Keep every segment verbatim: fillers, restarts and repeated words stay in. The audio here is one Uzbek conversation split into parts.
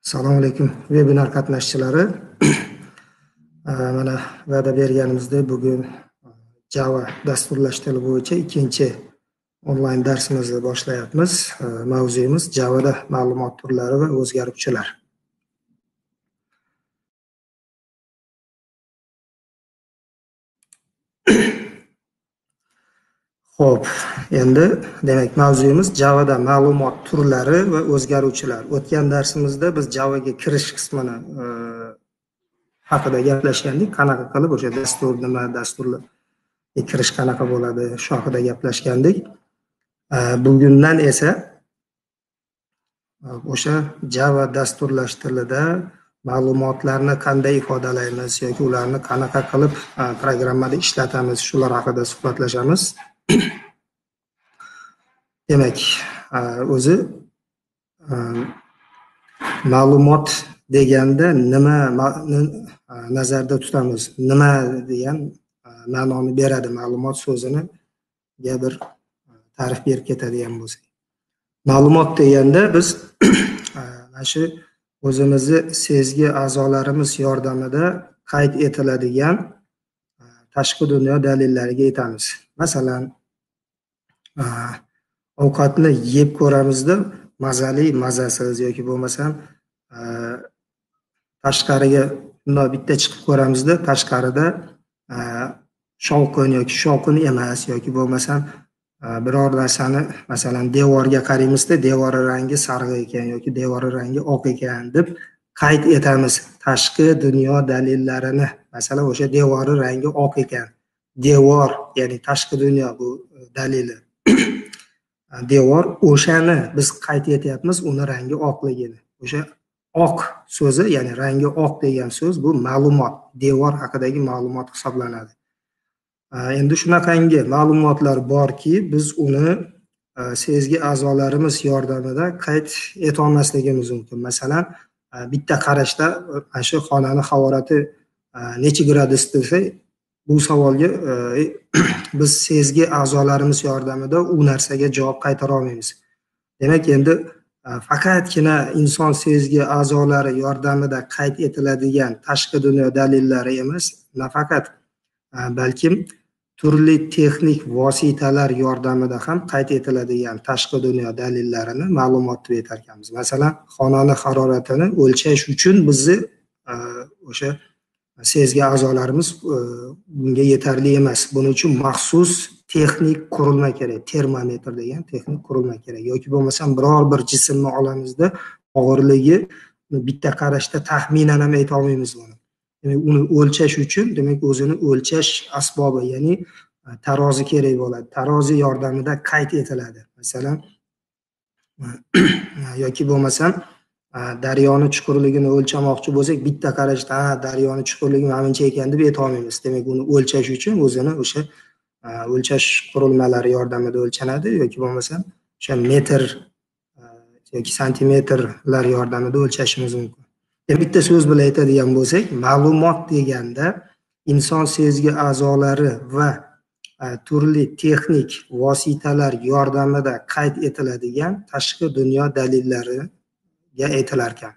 Assalomu alaykum webinar qatnashchilari. Mana va'da berganimizdek bugun Java dasturlash tili bo'yicha ikkinchi onlayn darsimizni boshlayapmiz. Mavzuyimiz Javada ma'lumot turlari va o'zgaruvchilar. Xo'p, endi demak mavzuyimiz Javada ma'lumot turlari va o'zgaruvchilar. O'tgan darsimizda biz Javaga kirish qismini e, haqida gaplashgandik. Qanaqa qilib o'sha dastur nima, dasturlarga kirish qanaqa bo'ladi, shu haqida gaplashgandik. E, bugundan esa o'sha Java dasturlash tilida ma'lumotlarni qanday ifodalaymiz yoki ularni qanaqa qilib e, programmada ishlatamiz, shular haqida suhbatlashamiz. Demak, o'zi ma'lumot deganda nimani nazarda tutamiz? Nima degan ma'noni beradi ma'lumot so'ziniga bir ta'rif berib ketadigan bo'lsak. Ma'lumot deganda biz mana shu o'zimizni sezgi a'zolarimiz yordamida qayd etiladigan tashqi dunyo dalillariga aytamiz. Masalan, ovqatni yeb ko'ramizda mazali, mazasiz yoki bo'lmasam tashqariga bundoq bitta chiqib ko'ramizda tashqarida shovqin yoki shovqin emas yoki bo'lmasam biror narsani masalan devorga qaraymizda devori rangi sariq ekan yoki devori rangi oq ekan deb qayd etamiz tashqi dunyo dalillarini. Masalan, o'sha devori rangi oq ekan. Devor, ya'ni tashqi dunyo bu dalili. Devor o'shani biz qayd etyapmiz, uni rangi oqligini. O'sha oq so'zi, ya'ni rangi oq degan so'z bu ma'lumot, devor haqidagi ma'lumot hisoblanadi. Endi shunaqangi ma'lumotlar borki, biz uni sezgi a'zolarimiz yordamida qayd eta olmasligimiz mumkin. Masalan, bitta qarashda mana shu xonani harorati necha gradus desa, bu savolga biz sezgi a'zolarimiz yordamida u narsaga javob qaytara olmaymiz. Demak, endi faqatgina inson sezgi a'zolari yordamida qayd etiladigan tashqi dunyo dalillari emas, nafaqat balkim turli texnik vositalar yordamida ham qayd etiladigan tashqi dunyo dalillarini ma'lumot deb aytar ekanmiz. Masalan, xonani haroratini o'lchash uchun bizni o'sha sezgi a'zolarimiz bunga yetarli emas. Buning uchun maxsus texnik qurilma kerak. Termometr degan texnik qurilma kerak. Yoki bo'lmasam biror bir jismni olamizda og'irligi bitta qarashda taxminan ham ayta olmaymiz buni. Demak, uni o'lchash uchun demak o'zini o'lchash asbobi, ya'ni tarozi kerak bo'ladi. Tarozi yordamida qayd etiladi. Masalan, yoki bo'lmasam daryoni chuqurligini o'lchamoqchi bo'lsak, bitta qarashda ha daryoni chuqurligi mana buncha ekan deb ayta olmaymiz. Demak, uni o'lchash uchun o'zini o'sha o'lchash qurilmalari yordamida o'lchanadi yoki bo'lmasam o'sha metr yoki santimetrlar yordamida o'lchashimiz mumkin. Demak, bitta so'z bilan aytadigan bo'lsak, ma'lumot deganda inson sezgi a'zolari va turli texnik vositalar yordamida qayd etiladigan tashqi dunyo dalillari aytilar ekan.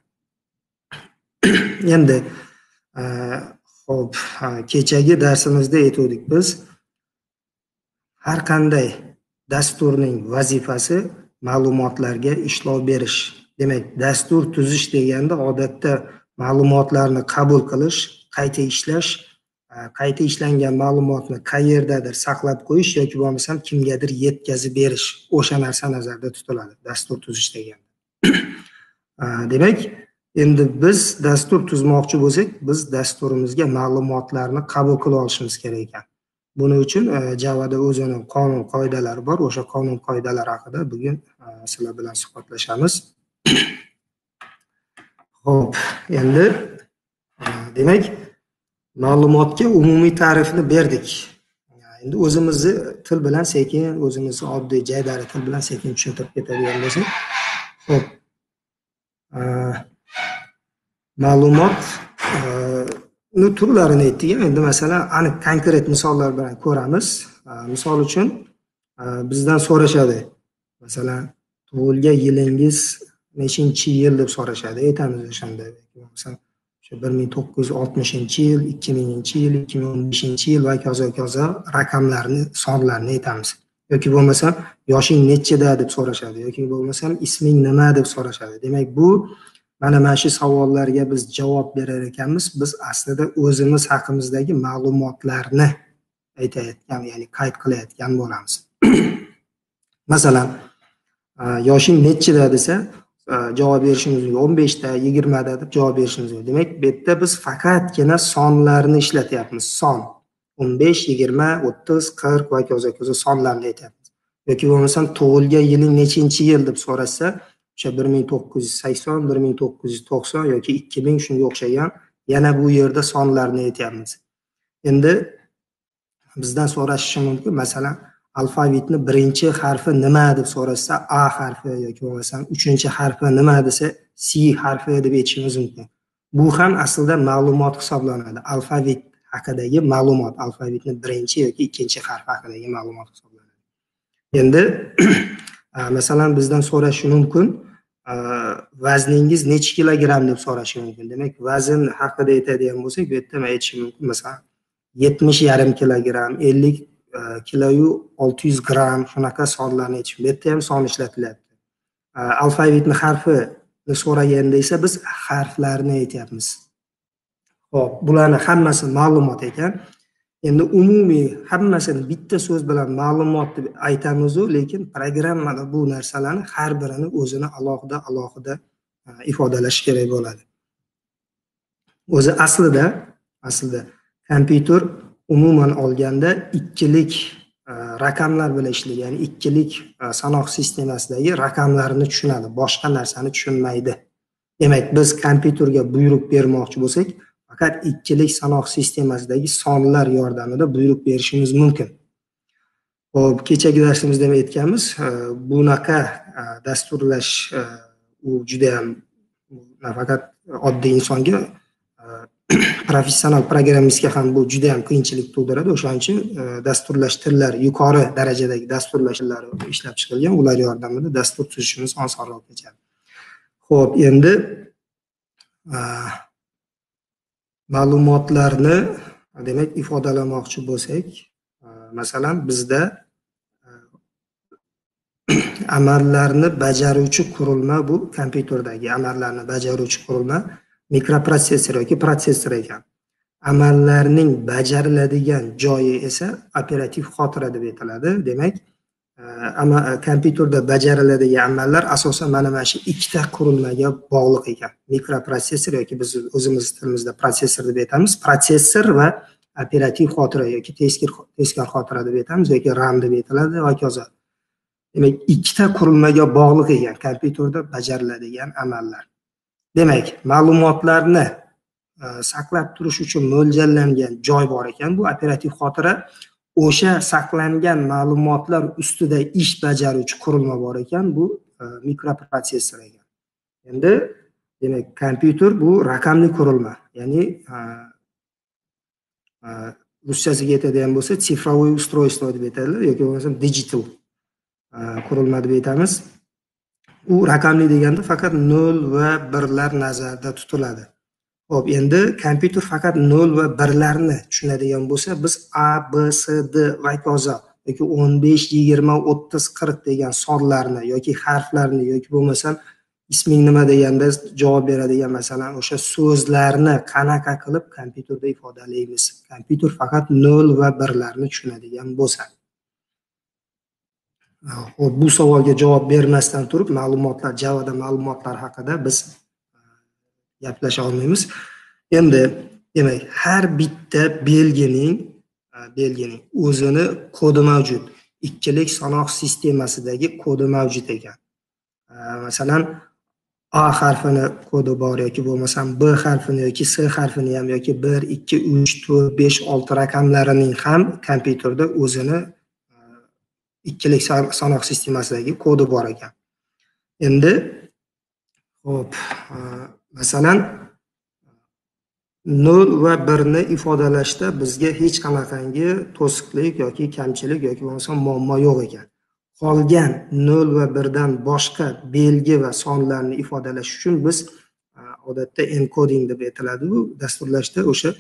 Endi xo'p, kechagi darsimizda aytdik biz har qanday dasturning vazifasi ma'lumotlarga ishlov berish. Demak, dastur tuzish deganda odatda ma'lumotlarni qabul qilish, qayta ishlash, qayta ishlangan ma'lumotni qayerdadir saqlab qo'yish yoki bo'lmasam kimgadir yetkazib berish, o'sha narsa nazarda tutiladi dastur tuzish deganda. Demak, endi biz dastur tuzmoqchi bo'lsak, biz dasturimizga ma'lumotlarni qabul qila olishimiz kerak ekan. Buning uchun Javada o'zining qonun qoidalari bor. O'sha qonun qoidalari haqida bugun sizlar bilan suhbatlashamiz. Xo'p, endi demak, ma'lumotga umumiy ta'rifni berdik. Endi o'zimizni til bilan sekin, o'zimizni oddiy jaydari til bilan sekin tushuntirib ketadigan bo'lsak, xo'p, ma'lumot turlarini aytdik. Endi masalan aniq konkret misollar bilan ko'ramiz. Misol uchun bizdan so'rashadi. Masalan, tug'ilgan yilingiz nechinchi yil deb so'rashadi, aytamiz o'shanda. Masalan, o'sha bir ming to'qqiz yuz oltmishinchi yil, ikki minginchi yil, ikki ming o'n beshinchi yil va hokazo hokazo raqamlarni, sonlarni aytamiz. Yoki bo'lmasa yoshing nechida deb so'rashadi, yoki bo'lmasa isming nima deb so'rashadi. Demak, bu mana mana shu savollarga biz javob berar ekanmiz. Biz aslida o'zimiz haqimizdagi ma'lumotlarni aytayotgan, ya'ni qayd qilayotgan bo'lamiz. Masalan, yoshing nechida desa, javob berishimiz mumkin. o'n besh ta, yigirma da deb javob berishimiz mumkin. Demak, bu yerda biz faqatgina sonlarni ishlatyapmiz. Son. o'n besh, yigirma, o'ttiz, qirq va hokazo hokazo sonlarni aytyapmiz. Yoki bo'lmasam tug'ilgan yiling nechinchi yil deb so'rasa, o'sha bir ming to'qqiz yuz sakson, bir ming to'qqiz yuz to'qson yoki ikki ming shunga o'xshagan yana bu yerda sonlarni aytyapmiz. Endi bizdan so'rashi mumkin, masalan, alfavitni birinchi harfi nima deb so'rasa, A harfi yoki bo'lmasam uchinchi harfi nima desa, C harfi deb aytishimiz mumkin. Bu ham aslida ma'lumot hisoblanadi. Alfavit haqidagi ma'lumot, alfavitni birinchi yoki ikkinchi harfi haqidagi ma'lumot hisoblanadi. Endi masalan bizdan so'rashi mumkin, vazningiz necha kilogramm deb so'rashi mumkin. Demak, vazn haqida aytadigan bo'lsak, bu yerda men aytishim mumkin, masalan, yetmish yarim kilogramm, ellik kiloyu olti yuz gramm shunaqa sonlarni aytishim. Bu yerda ham son ishlatilyapti. Alfavitni harfini so'raganda esa biz harflarni aytyapmiz. Xo'p, bularni hammasi ma'lumot ekan. Endi umumiy hammasini bitta so'z bilan ma'lumot deb aytamiz-ku, lekin programmada bu narsalarni har birini o'zini alohida alohida ifodalash kerak bo'ladi. O'zi aslida aslida kompyuter umuman olganda ikkilik raqamlar bilan ishlaydi, ya'ni ikkilik sanoq sistemasidagi raqamlarni tushunadi, boshqa narsani tushunmaydi. Demak, biz kompyuterga buyruq bermoqchi bo'lsak, faqat ikkilik sanoq sistemasidagi sonlar yordamida buyruq berishimiz mumkin. Xo'p, kechagi darsimizda ham aytganmiz, bunaqa dasturlash u juda ham nafaqat oddiy insonga, professional programmistga ham bu juda ham qiyinchilik tug'diradi. O'shaning uchun dasturlash tillari, yuqori darajadagi dasturlash tillari ishlab chiqilgan. Ular yordamida dastur tuzishimiz osonroq kechadi. Xo'p, endi ma'lumotlarni demak ifodalamoqchi bo'lsak, masalan bizda amallarni bajaruvchi qurilma, bu kompyuterdagi amallarni bajaruvchi qurilma mikroprotsessor yoki protsessor ekan. Amallarning bajariladigan joyi esa operativ xotira deb aytiladi. Demak, ama kompyuterda bajariladigan amallar asosan mana mana shu ikkita qurilmaga bog'liq ekan. Mikroprotsessor yoki biz o'zimiz tilimizda protsessor deb aytamiz. Protsessor va operativ xotira yoki teskir teskar xotira deb aytamiz yoki RAM deb aytiladi va hokazo. Demak, ikkita qurilmaga bog'liq ekan kompyuterda bajariladigan amallar. Demak, ma'lumotlarni saqlab turish uchun mo'ljallangan joy bor ekan. Bu operativ xotira. O'sha saqlangan ma'lumotlar ustida ish bajaruvchi qurilma bor ekan, bu mikroprotsessor ekan. Endi demak, kompyuter bu raqamli qurilma, ya'ni ruschasiga aytadigan bo'lsa, sifrovoy устройство deb aytadilar yoki bo'lmasa digital qurilma deb aytamiz. U raqamli deganda faqat nol va birlar nazarda tutiladi. Xo'p, endi kompyuter faqat nol va birlarni tushunadigan bo'lsa, biz A, B, C, D va hokazo yoki o'n besh, yigirma, o'ttiz, qirq degan sonlarni yoki harflarni yoki bo'lmasam isming nima deganda javob beradigan masalan o'sha so'zlarni qanaqa qilib kompyuterda ifodalaymiz. Kompyuter faqat nol va birlarni tushunadigan bo'lsa. Xo'p, bu savolga javob bermasdan turib, ma'lumotlar, Javada ma'lumotlar haqida biz gaplasha olmaymiz. Endi demak, har bitta belgining belgining o'zini kodi mavjud. Ikkilik sanoq sistemasidagi kodi mavjud ekan. Masalan, A harfini kodi bor yoki bo'lmasam B harfini yoki C harfini ham yoki bir, ikki, uch, to'rt, besh, olti raqamlarining ham kompyuterda o'zini ikkilik sanoq sistemasidagi kodi bor ekan. Endi xo'p, masalan nol va birni ifodalashda bizga hech qanaqangi to'siqlik yoki kamchilik yoki bo'lmasa muammo yo'q ekan. qolgan nol va birdan boshqa belgi va sonlarni ifodalash uchun biz odatda encoding deb aytiladi. Bu dasturlashda o'sha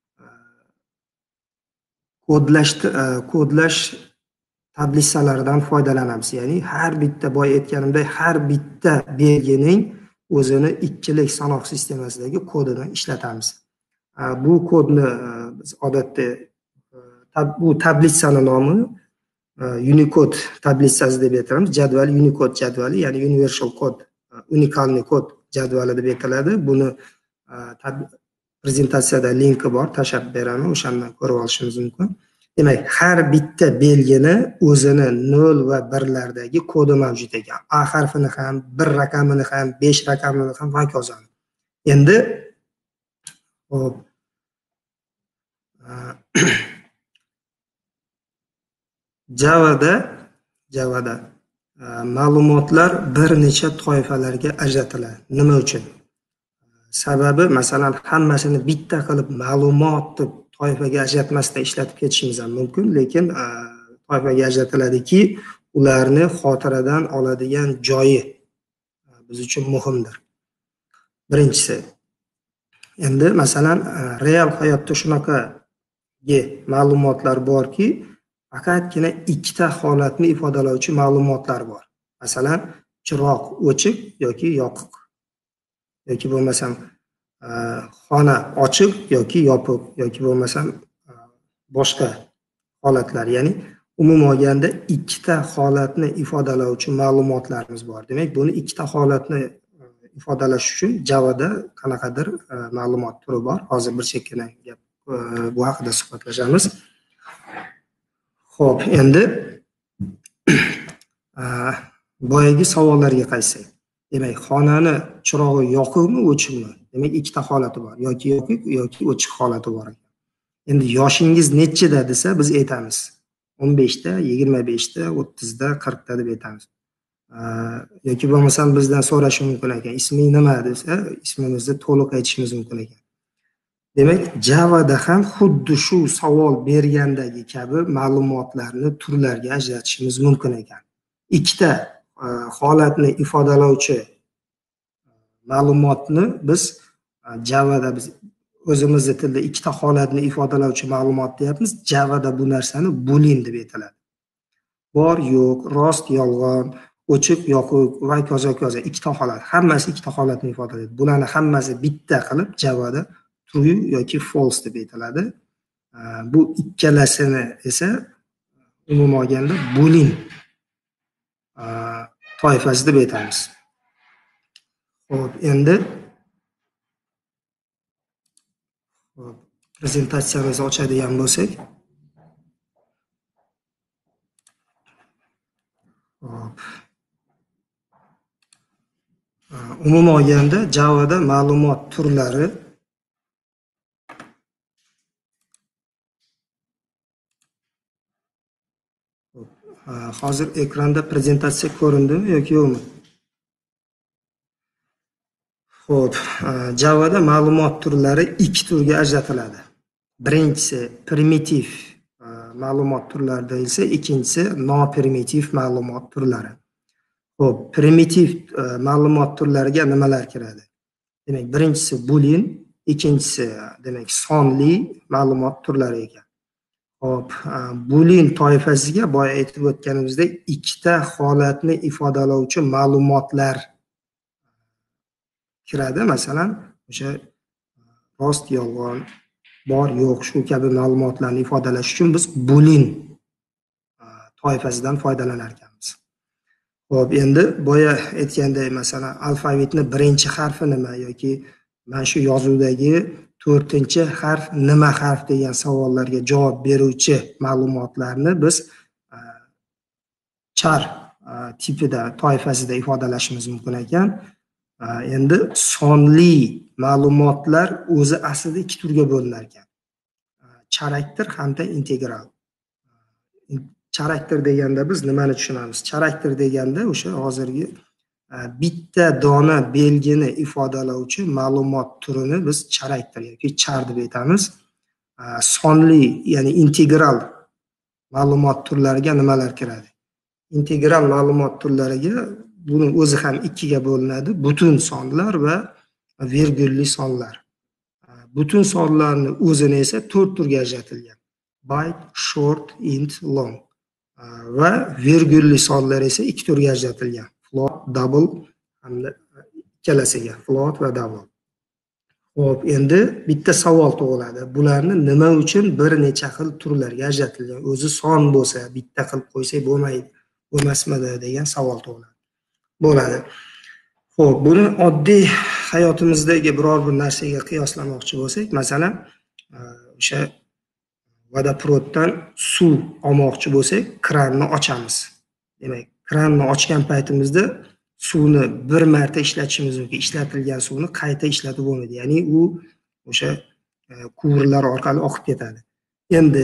kodlash kodlash tablissalaridan foydalanamiz. Ya'ni har bitta boy aytganimdek har bitta belgining o'zini ikkilik sanoq sistemasidagi kodini ishlatamiz. Bu kodni biz odatda bu tablitsani nomi Unicode tablitsasi deb aytamiz. Jadval Unicode jadvali, ya'ni universal code, unikalniy kod jadvali deb aytiladi. Buni prezentatsiyada linki bor, tashlab beraman, o'shandan ko'rib olishingiz mumkin. Demak, har bitta belgini o'zini nol va birlardagi kodi mavjud ekan. A harfini ham, bir raqamini ham, besh raqamini ham va hokazo. Endi hop Javada Javada ma'lumotlar bir necha toifalarga ajratiladi. Nima uchun? Sababi, masalan, hammasini bitta qilib ma'lumot deb toifaga ajratmasdan ishlatib ketishimiz ham mumkin, lekin toifaga ajratiladiki, ularni xotiradan oladigan joyi biz uchun muhimdir. Birinchisi, endi masalan, real hayotda shunaqa ma'lumotlar borki, faqatgina ikkita holatni ifodalovchi ma'lumotlar bor. Masalan, chiroq o'chiq yoki yopiq, yoki bo'lmasam xona ochiq yoki yopiq, yoki bo'lmasam boshqa holatlar. Ya'ni umuman olganda ikkita holatni ifodalovchi ma'lumotlarimiz bor. Demak, buni ikkita holatni ifodalash uchun Javada qanaqadir ma'lumot turi bor. Hozir bir chekkina gap bu haqida suhbatlashamiz. Xo'p, endi boyagi savollarga qaytsak. Demak, xonani chirog'i yoqibmi, o'chiqmi? Demak, ikkita holati bor. Yoki yopiq yoki o'chiq holati bor ekan. Endi yoshingiz nechida desa, biz aytamiz. o'n beshda, yigirma beshda, o'ttizda, qirqda deb aytamiz. Yoki bo'lmasam bizdan so'rashi mumkin ekan. Isming nima desa, ismimizni to'liq aytishimiz mumkin ekan. Demak, Javada ham xuddi shu savol bergandagi kabi ma'lumotlarni turlarga ajratishimiz mumkin ekan. Ikkita holatni ifodalovchi ma'lumotni biz Javada biz o'zimizning tilda ikkita holatni ifodalovchi ma'lumot deyapmiz. Javada bu narsani boolean deb aytiladi. Bor, yo'q, rost, yolg'on, ochiq, yopiq va hokazo ikkita holat, hammasi ikkita holatni ifodalaydi. Bularni hammasi bitta qilib Javada true yoki false deb aytiladi. Bu ikkalasini esa umuman olganda boolean toifasi deb aytamiz. Xo'p, endi prezentatsiyamizni ochadigan bo'lsak, hop. Umuman olganda Javada ma'lumot turlari hozir ekranda prezentatsiya ko'rindimi yoki yo'qmi? Xo'p, Javada ma'lumot turlari ikki turga ajratiladi. Birinchisi primitiv ma'lumot turlari deyilsa, ikkinchisi non-primitiv ma'lumot turlari. Xo'p, primitiv ma'lumot turlariga nimalar kiradi? Demak, birinchisi boolean, ikkinchisi demak sonli ma'lumot turlari ekan. Xo'p, boolean toifasiga boya aytib o'tganimizdek ikkita holatni ifodalovchi ma'lumotlar kiradi. Masalan, o'sha rost, yolg'on, bor, yo'q, shu kabi ma'lumotlarni ifodalash uchun biz boolean toifasidan foydalanar ekanmiz. Xo'p, endi boya aytganday, masalan, alfavitni birinchi harfi nima yoki mana shu yozuvdagi to'rtinchi harf nima harf degan savollarga javob beruvchi ma'lumotlarni biz char tipida, toifasida ifodalashimiz mumkin ekan. Endi sonli ma'lumotlar o'zi aslida ikki turga bo'linar ekan. Charakter hamda integral. Charakter deganda biz nimani tushunamiz? Charakter deganda o'sha hozirgi bitta dona belgini ifodalovchi ma'lumot turini biz charakter yoki char deb aytamiz. Sonli, ya'ni integral ma'lumot turlariga nimalar kiradi? integral ma'lumot turlariga buni o'zi ham ikkiga bo'linadi. Butun sonlar va virgulli sonlar. Butun sonlarni o'zini esa to'rt turga ajratilgan. Byte, short, int, long. Va virgulli sonlar esa ikki turga ajratilgan. Float, double hamda ikkalasiga, float va double. Xo'p, endi bitta savol tug'iladi. Bularni nima uchun bir necha xil turlarga ajratilgan? O'zi son bo'lsa, bitta qilib qo'ysak bo'lmaydi, bo'lmasmidi degan savol tug'iladi. Bo'ladi. Xo'p, buni oddiy hayotimizdagi biror bir narsaga qiyoslamoqchi bo'lsak, masalan, o'sha vodoprovoddan suv olmoqchi bo'lsak, kranni ochamiz. Demak, kranni ochgan paytimizda suvni bir marta ishlatishimiz mumkin. Ishlatilgan suvni qayta ishlatib bo'lmaydi. Ya'ni u o'sha quvurlar orqali oqib ketadi. Endi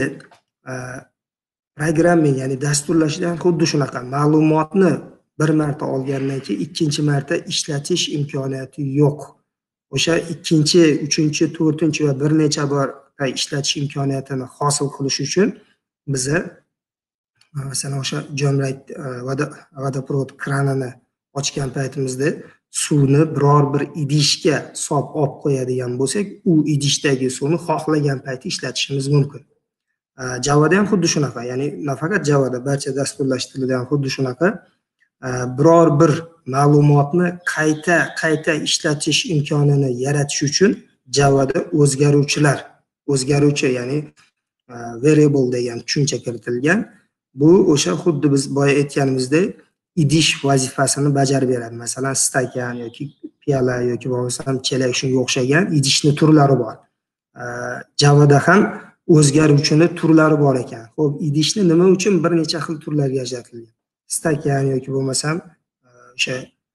programming, ya'ni dasturlashda ham xuddi shunaqa. Ma'lumotni bir marta olgandan keyin ikkinchi marta ishlatish imkoniyati yo'q. O'sha ikkinchi, uchinchi, to'rtinchi va bir necha bor ishlatish imkoniyatini hosil qilish uchun biza masalan o'sha jo'mrak vodoprovod kranini ochgan paytimizda suvni biror bir idishga solib olib qo'yadigan bo'lsak, u idishdagi suvni xohlagan paytda ishlatishimiz mumkin. Javada ham xuddi shunaqa, ya'ni nafaqat Javada, barcha dasturlash tilida ham xuddi shunaqa. Biror bir ma'lumotni qayta qayta ishlatish imkonini yaratish uchun Javada o'zgaruvchilar, o'zgaruvchi, ya'ni variable degan tushuncha kiritilgan. Bu o'sha xuddi biz boya aytganimizdek idish vazifasini bajarib beradi. Masalan, stakan yoki piyola yoki bo'lmasam chelak shunga o'xshagan idishning turlari bor. Javada ham o'zgaruvchini turlari bor ekan. Xo'p, idishni nima uchun bir necha xil turlarga ajratilgan? Stakan yoki bo'lmasam o'sha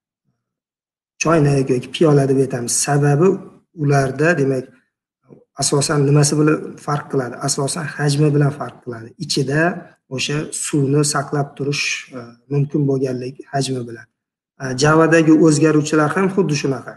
choynak yoki piyola deb aytamiz. Sababi ularda demak asosan nimasi bilan farq qiladi? Asosan hajmi bilan farq qiladi. Ichida o'sha suvni saqlab turish mumkin bo'lganlik hajmi bilan. Javadagi o'zgaruvchilar ham xuddi shunaqa.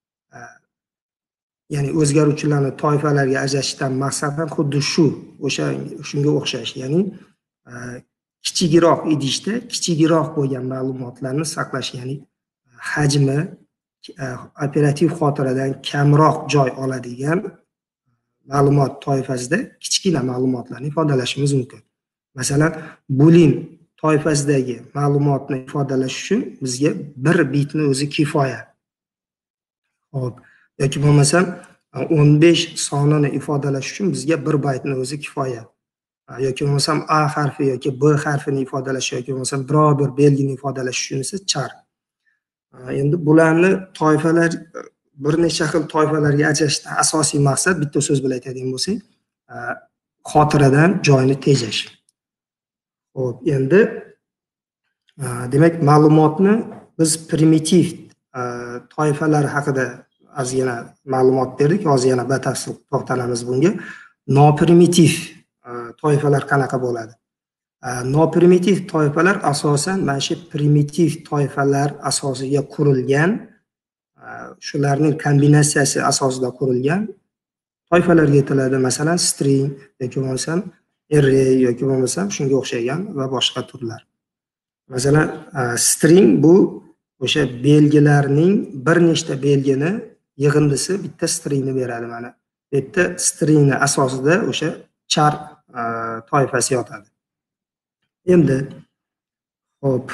Ya'ni o'zgaruvchilarni toifalarga ajratishdan maqsad ham xuddi shu, o'sha shunga o'xshash. Ya'ni kichikroq idishda kichikroq bo'lgan ma'lumotlarni saqlash, ya'ni hajmi operativ xotiradan kamroq joy oladigan ma'lumot toifasida kichkina ma'lumotlarni ifodalashimiz mumkin. Masalan, boolean toifasidagi ma'lumotni ifodalash uchun bizga bir bitni o'zi kifoya. Xo'p, yoki bo'lmasam o'n besh sonini ifodalash uchun bizga bir baytni o'zi kifoya. Yoki bo'lmasam a harfi yoki b harfini ifodalash yoki bo'lmasam biror bir belgini ifodalash uchun esa char. Endi bularni toifalar, bir necha xil toifalarga ajratishdan asosiy maqsad, bitta so'z bilan aytadigan bo'lsak, xotiradan joyni tejash. Xo'p, endi demak ma'lumotni biz primitiv toifalar haqida ozgina ma'lumot berdik, hozir yana batafsil to'xtalamiz bunga. Noprimitiv toifalar qanaqa bo'ladi? Noprimitiv toifalar asosan mana shu primitiv toifalar asosiga qurilgan, shularning kombinatsiyasi asosida qurilgan toifalarga aytiladi. Masalan, string yoki bo'lmasam array yoki bo'lmasam shunga o'xshagan va boshqa turlar. Masalan, string bu o'sha belgilarning bir nechta belgini yig'indisi bitta stringni beradi mana. Bitta stringni asosida o'sha char toifasi yotadi. Endi hop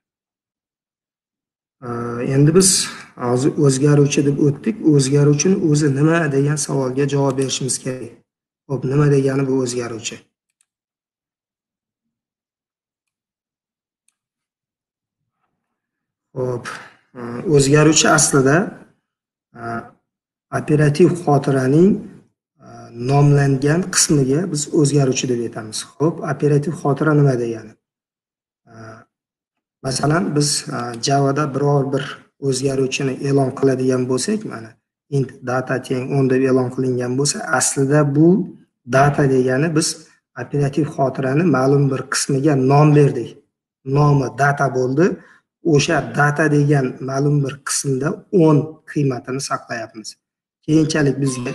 endi biz hozir o'zgaruvchi deb o'tdik. O'zgaruvchini o'zi nima degan savolga javob berishimiz kerak. Hop, nima degani bu o'zgaruvchi? Hop, o'zgaruvchi aslida operativ xotiraning nomlangan qismiga biz o'zgaruvchi deb aytamiz. Xo'p, operativ xotira nima degani? Masalan, biz Javada biror bir o'zgaruvchini e'lon qiladigan bo'lsak, mana int data teng o'n deb e'lon qilingan bo'lsa, aslida bu data degani biz operativ xotirani ma'lum bir qismiga nom berdik. Nomi data bo'ldi. O'sha data degan ma'lum bir qismda o'n qiymatini saqlayapmiz. Keyinchalik bizga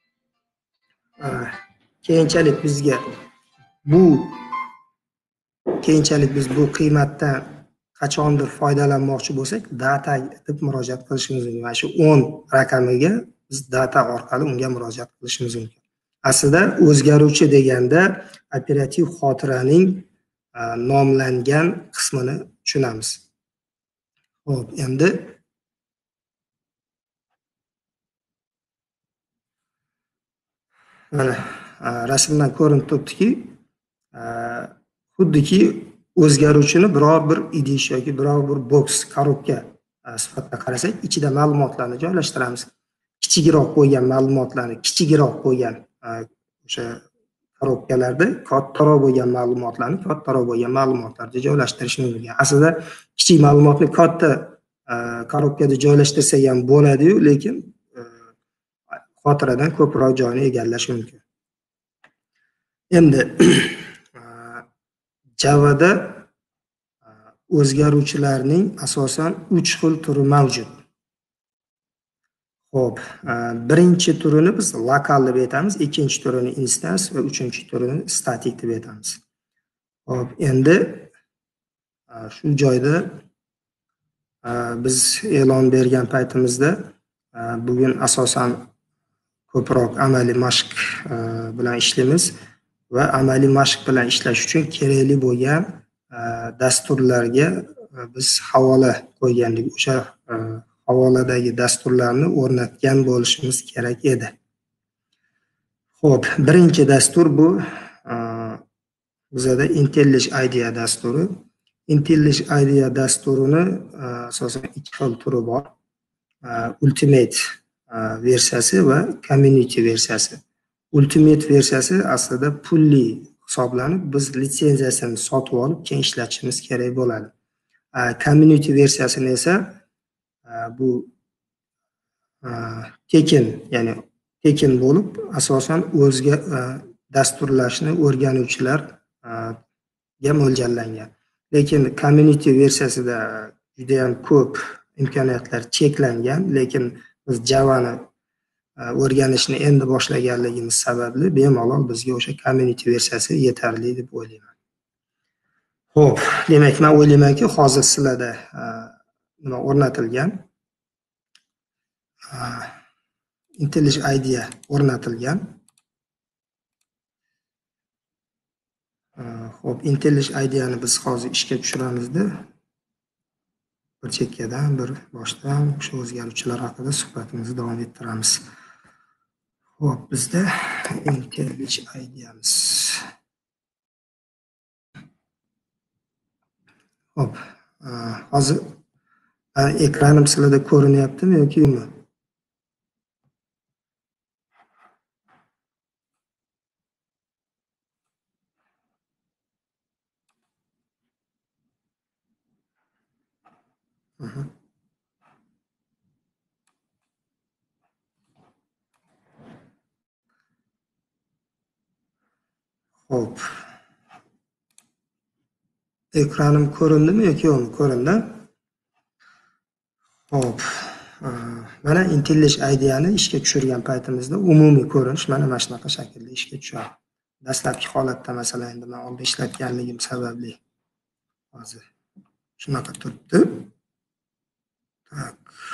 keyinchalik bizga bu keyinchalik biz bu qiymatdan qachondir foydalanmoqchi bo'lsak, data deb murojaat qilishimiz mumkin. Mana shu o'n raqamiga biz data orqali unga murojaat qilishimiz mumkin. Aslida o'zgaruvchi deganda operativ xotiraning nomlangan qismini tushunamiz. Xo'p, endi mana rasmdan ko'rinib turibdiki, xuddiki o'zgaruvchini biror bir idish yoki biror bir boks, korobka sifatida qarasak, ichida ma'lumotlarni joylashtiramiz. Kichikroq qo'ygan ma'lumotlarni, kichikroq qo'ygan o'sha korobkalarda kattaroq bo'lgan ma'lumotlarni kattaroq bo'lgan ma'lumotlarga joylashtirish mumkin. Aslida kichik ma'lumotni katta korobkada joylashtirsak ham bo'ladi-yu, lekin xotiradan ko'proq joyni egallash mumkin. Endi Javada o'zgaruvchilarning asosan uch xil turi mavjud. Xo'p, birinchi turini biz lokal deb aytamiz, ikkinchi turini instans va uchinchi turini statik deb aytamiz. Xo'p, endi shu joyda biz e'lon bergan paytimizda bugun asosan ko'proq amaliy mashq bilan ishlaymiz va amaliy mashq bilan ishlash uchun kerakli bo'lgan dasturlarga biz havola qo'ygandik. O'sha havoladagi dasturlarni o'rnatgan bo'lishimiz kerak edi. Xo'p, birinchi dastur bu bizada IntelliJ IDEA dasturi. IntelliJ IDEA dasturini asosan ikki xil turi bor. Ultimate versiyasi va Community versiyasi. Ultimate versiyasi aslida pulli hisoblanib, biz litsenziyasini sotib olib, keyin ishlatishimiz kerak bo'ladi. Community versiyasini esa bu tekin, ya'ni tekin bo'lib, asosan o'zga dasturlashni o'rganuvchilarga mo'ljallangan. Lekin community versiyasida juda ham ko'p imkoniyatlar cheklangan, lekin biz Javani o'rganishni endi boshlaganligimiz sababli bemalol bizga o'sha community versiyasi yetarli deb o'ylayman. Xo'p, demak, men o'ylaymanki, hozir sizlarda nima o'rnatilgan? IntelliJ IDEA o'rnatilgan. Xo'p, IntelliJ IDEAni biz hozir ishga tushiramizda. Bir chekkadan, bir boshdan o'sha o'zgaruvchilar haqida suhbatimizni davom ettiramiz. Xo'p, bizda IntelliJ IDEAmiz. Xo'p, hozir ekranim sizlarda ko'rinyaptimi yoki yo'qmi? Xo'p. Ekranim ko'rindimi yoki yo'qmi? Ko'rindi. Xo'p. Mana IntelliJ IDEAni ishga tushirgan paytimizda umumiy ko'rinish mana mana shunaqa shaklda ishga tushadi. Dastlabki holatda masalan endi men oldin ishlatganligim sababli hozir shunaqa turibdi. Tak.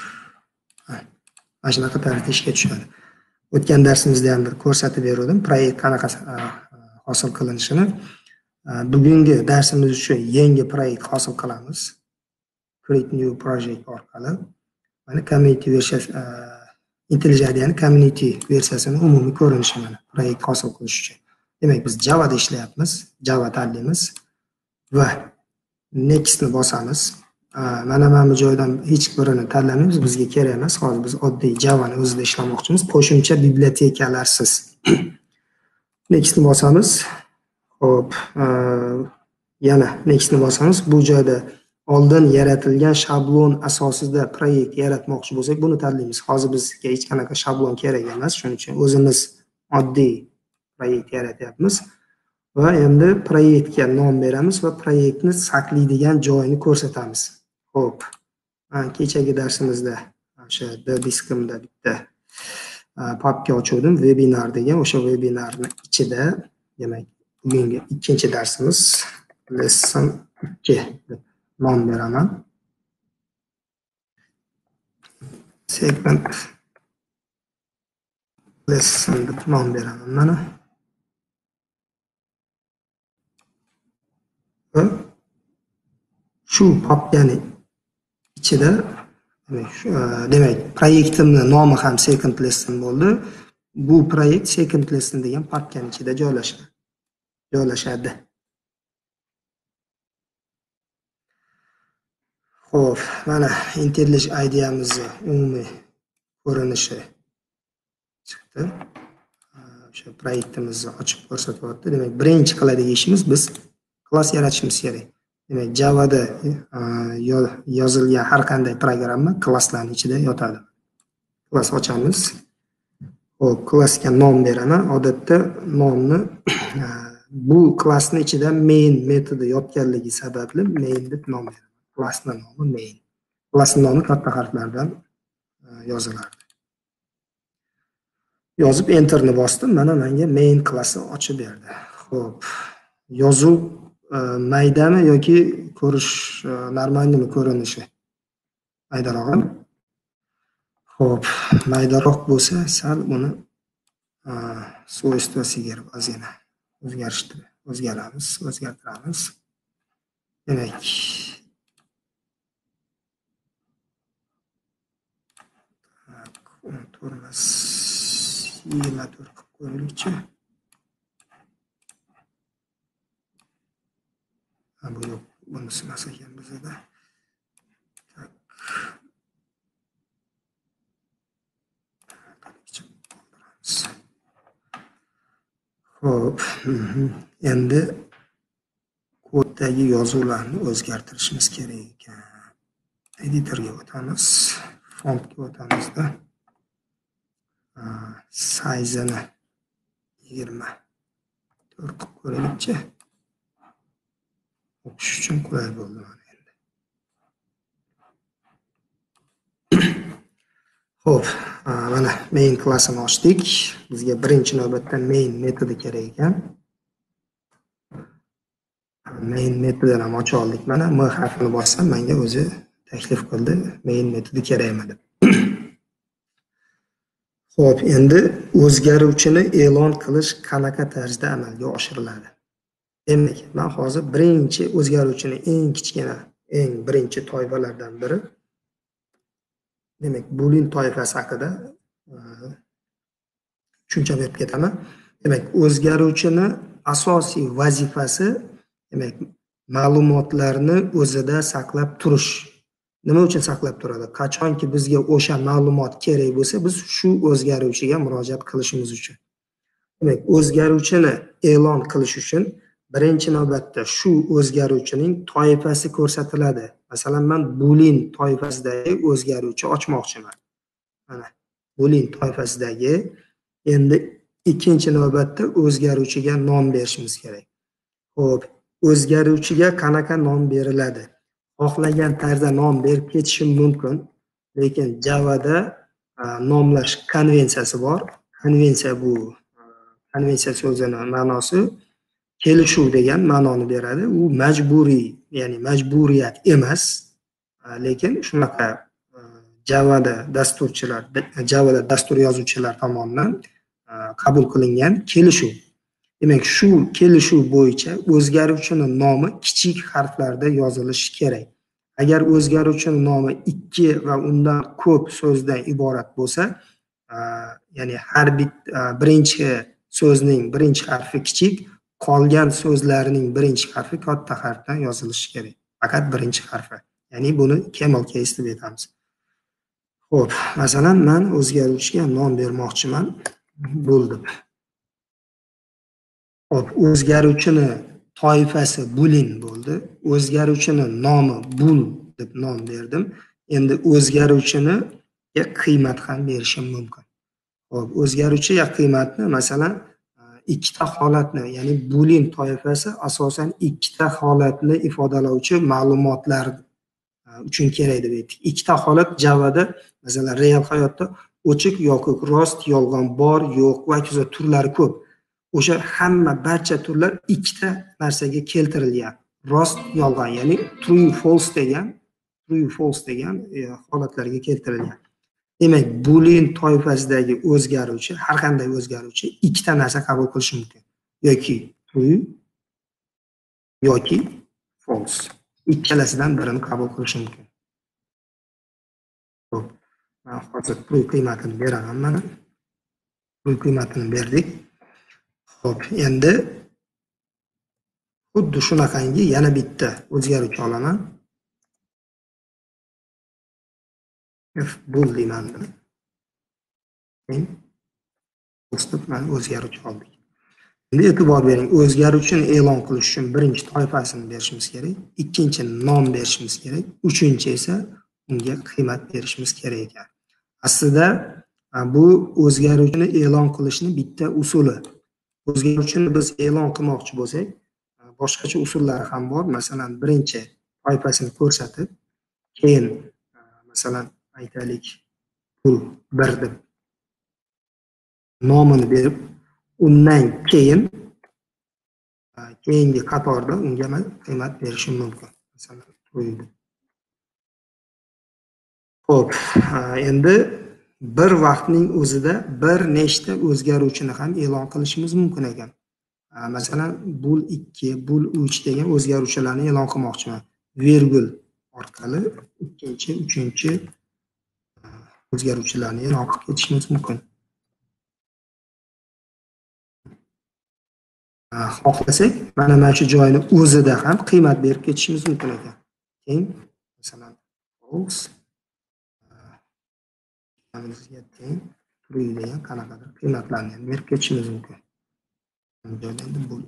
Mana shunaqa tarzda ishga tushadi. O'tgan darsimizda ham bir ko'rsatib berdim, proyekt qanaqa hosil qilinishini. Bugungi darsimiz uchun yangi proyekt hosil qilamiz. Create new project orqali. Mana community versiyasi, IntelliJ IDEAni community versiyasini umumiy ko'rinishi mana proyekt hosil qilish uchun. Demak, biz Javada ishlayapmiz, Java tanlaymiz va next ni bosamiz. Mana mana bu joydan hech birini tanlamaymiz, bizga kerak emas. Hozir biz oddiy Javani o'zida ishlamoqchimiz, qo'shimcha bibliotekalarsiz. Next ni bosamiz. Xo'p, yana next ni bosamiz. Bu joyda oldin yaratilgan shablon asosida proyekt yaratmoqchi bo'lsak, buni tanlaymiz. Hozir bizga hech qanaqa shablon kerak emas, shuning uchun o'zimiz oddiy proyekt yaratyapmiz va endi proyektga nom beramiz va proyektni saqlaydigan joyini ko'rsatamiz. Xo'p, kechagi darsimizda o'sha diskimda bitta papka ochuvdim, webinar degan. O'sha webinarning ichida, demak, bugungi ikkinchi darsimiz lesson ikki deb nom beraman. Segment lesson deb nom beraman mana. Va shu papkani ichida demak, proyektimning nomi ham second lesson bo'ldi. Bu proyekt second lesson degan papkani ichida joylashadi. Joylashadi. Xo'p, mana IntelliJ ideyamizning umumiy ko'rinishi chiqdi. O'sha proyektimizni ochib ko'rsatyapti. Demak, birinchi qiladigan ishimiz biz klass yaratishimiz kerak. Demak, Javada yozilgan har qanday programma klasslarning ichida yotadi. Klass ochamiz. Xo'p, klassga nom beraman. Odatda nomni bu klassning ichida main metodi yotganligi sababli main deb nom beraman. Klassning nomi main. Klassning nomi katta harflardan yoziladi. Yozib enterni bosdim. Mana menga main klassi ochib berdi. Xo'p, yozuv maydami yoki ko'rish normalmi ko'rinishi? Maydaroqmi? Xo'p, maydaroq bo'lsa, sal uni svoystvosiga ozgina o'zgartirib, o'zgaramiz, o'zgartiramiz. Demak, to'rtmas yigirma to'rt qilib qo'yaylikchi. Bu yo'q, bunisi emas ekan bizda. Tak. Xo'p, endi koddagi yozuvlarni o'zgartirishimiz kerak ekan. Editorga o'tamiz, fontga o'tamizda. Size'ni yigirma to'rt qilib ko'raylikchi. O'qish uchun qulay bo'ldi mana endi. Xo'p, mana main klassini ochdik. Bizga birinchi navbatda main metodi kerak ekan. Main metodini ham ocha oldik. Mana M harfini bossam menga o'zi taklif qildi, main metodi kerakmi deb. Xo'p, endi o'zgaruvchini e'lon qilish qanaqa tarzda amalga oshiriladi? Demak, men hozir birinchi o'zgaruvchini eng kichkina, eng birinchi toifalardan biri, demak, boolean toifasi haqida tushuncha berib ketaman. Demak, o'zgaruvchini asosiy vazifasi, demak, ma'lumotlarni o'zida saqlab turish. Nima uchun saqlab turadi? Qachonki bizga o'sha ma'lumot kerak bo'lsa, biz shu o'zgaruvchiga murojaat qilishimiz uchun. Demak, o'zgaruvchini e'lon qilish uchun birinchi navbatda shu o'zgaruvchining toifasi ko'rsatiladi. Masalan, men boolean toifasidagi o'zgaruvchi ochmoqchiman. Mana boolean toifasidagi, endi ikkinchi navbatda o'zgaruvchiga nom berishimiz kerak. Xo'p, o'zgaruvchiga qanaqa nom beriladi? Xohlagan tarzda nom berib ketishim mumkin, lekin Javada nomlash konvensiyasi bor. Konvensiya bu konvensiya so'zining ma'nosi kelishuv degan ma'noni beradi. U majburiy, ya'ni majburiyat emas, lekin shunaqa Javada dasturchilar, Javada dastur yozuvchilar tomonidan qabul qilingan kelishuv. Demak, shu kelishuv bo'yicha o'zgaruvchining nomi kichik harflarda yozilishi kerak. Agar o'zgaruvchining nomi ikki va undan ko'p so'zdan iborat bo'lsa, ya'ni har bir birinchi so'zning birinchi harfi kichik, qolgan so'zlarning birinchi harfi katta harfdan yozilishi kerak. Faqat birinchi harfi. Ya'ni buni camel case deb aytamiz. Xo'p, masalan, men o'zgaruvchiga nom bermoqchiman. Bo'ldi. Xo'p, o'zgaruvchini toifasi boolean bo'ldi. O'zgaruvchining nomi bool deb nom berdim. Endi o'zgaruvchiniga qiymat ham berishim mumkin. Xo'p, o'zgaruvchiga qiymatni masalan ikkita holatni, ya'ni boolean toifasi asosan ikkita holatni ifodalovchi ma'lumotlar uchun kerak deb aytdik. Ikkita holat Javada, masalan, real hayotda ochiq yoki rost, yolg'on, bor, yo'q va hokazo turlari ko'p. O'sha hamma barcha turlar ikkita narsaga keltirilgan. rost yolg'on, ya'ni true false degan true false degan e, holatlarga keltirilgan. Demak, boolean toifasidagi o'zgaruvchi, har qanday o'zgaruvchi ikkita narsa qabul qilishi mumkin. Yoki true yoki false. Ikkalasidan birini qabul qilishi mumkin. Xo'p, men hozir true qiymatini beraman mana. True qiymatini berdik. Xo'p, endi xuddi shunaqangi yana bitta o'zgaruvchi olaman. F bool deyman. O'stib mana o'zgaruvchi oldik. Endi e'tibor bering, o'zgaruvchini e'lon qilish uchun birinchi toifasini berishimiz kerak, ikkinchi nom berishimiz kerak, uchinchi esa unga qiymat berishimiz kerak ekan. Aslida bu o'zgaruvchini e'lon qilishning bitta usuli. O'zgaruvchini biz e'lon qilmoqchi bo'lsak, boshqacha usullari ham bor. Masalan, birinchi toifasini ko'rsatib, keyin masalan aytaylik pul bir deb nomini berib, undan keyin keyingi qatorda unga qiymat berishim mumkin. Masalan, qo'ydi. Xo'p, endi bir vaqtning o'zida bir nechta o'zgaruvchini ham e'lon qilishimiz mumkin ekan. Masalan, bool ikki, bool uch degan o'zgaruvchilarni e'lon qilmoqchiman. Virgul orqali ikkinchi, uchinchi o'zgaruvchilarni e'lon qilib ketishimiz mumkin. Xohlasak, mana mana shu joyni o'zida ham qiymat berib ketishimiz mumkin ekan. Keyin masalan false bizga teng true degan qanaqadir qiymatlarni ham berib ketishimiz mumkin. Bu joyda endi bu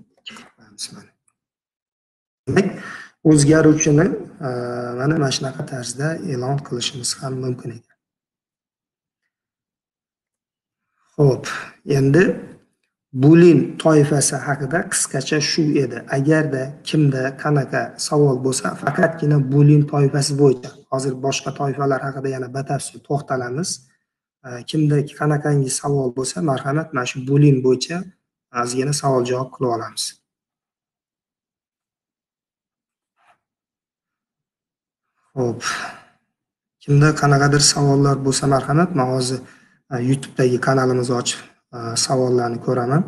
demak, o'zgaruvchini mana mana shunaqa tarzda e'lon qilishimiz ham mumkin ekan. Xo'p, endi boolean toifasi haqida qisqacha shu edi. Agarda kimda qanaqa savol bo'lsa, faqatgina boolean toifasi bo'yicha, hozir boshqa toifalar haqida yana batafsil to'xtalamiz. Kimda qanaqangi savol bo'lsa, marhamat mana shu boolean bo'yicha ozgina savol-javob qilib olamiz. Xo'p. Kimda qanaqadir savollar bo'lsa, marhamat, men hozir YouTube'dagi kanalimizni ochib savollarni ko'raman.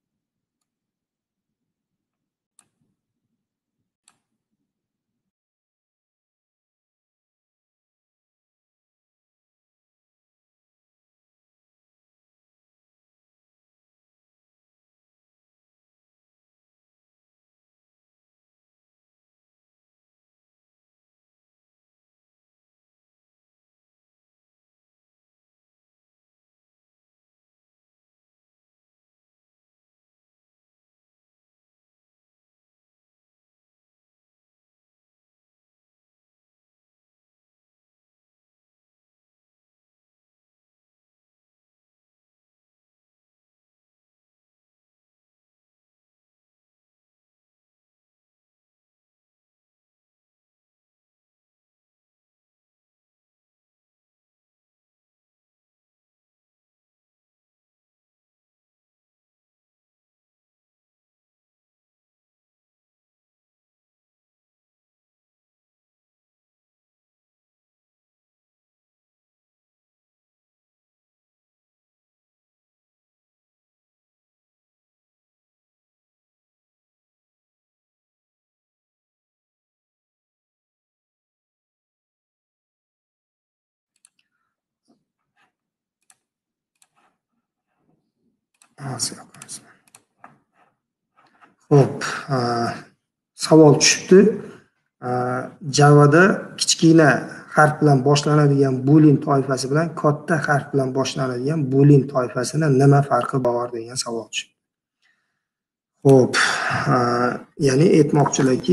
Xo'p, savol tushibdi. Javada kichkina harf bilan boshlanadigan boolean toifasi bilan katta harf bilan boshlanadigan boolean toifasini nima farqi bor degan savol tushibdi. Xo'p, ya'ni aytmoqchilarki,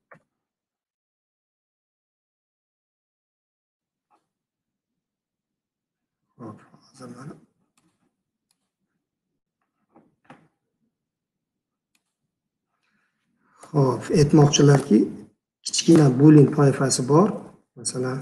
xo'p, hozir mana Xo'p, aytmoqchilarki, kichkina boolean toifasi bor. Masalan,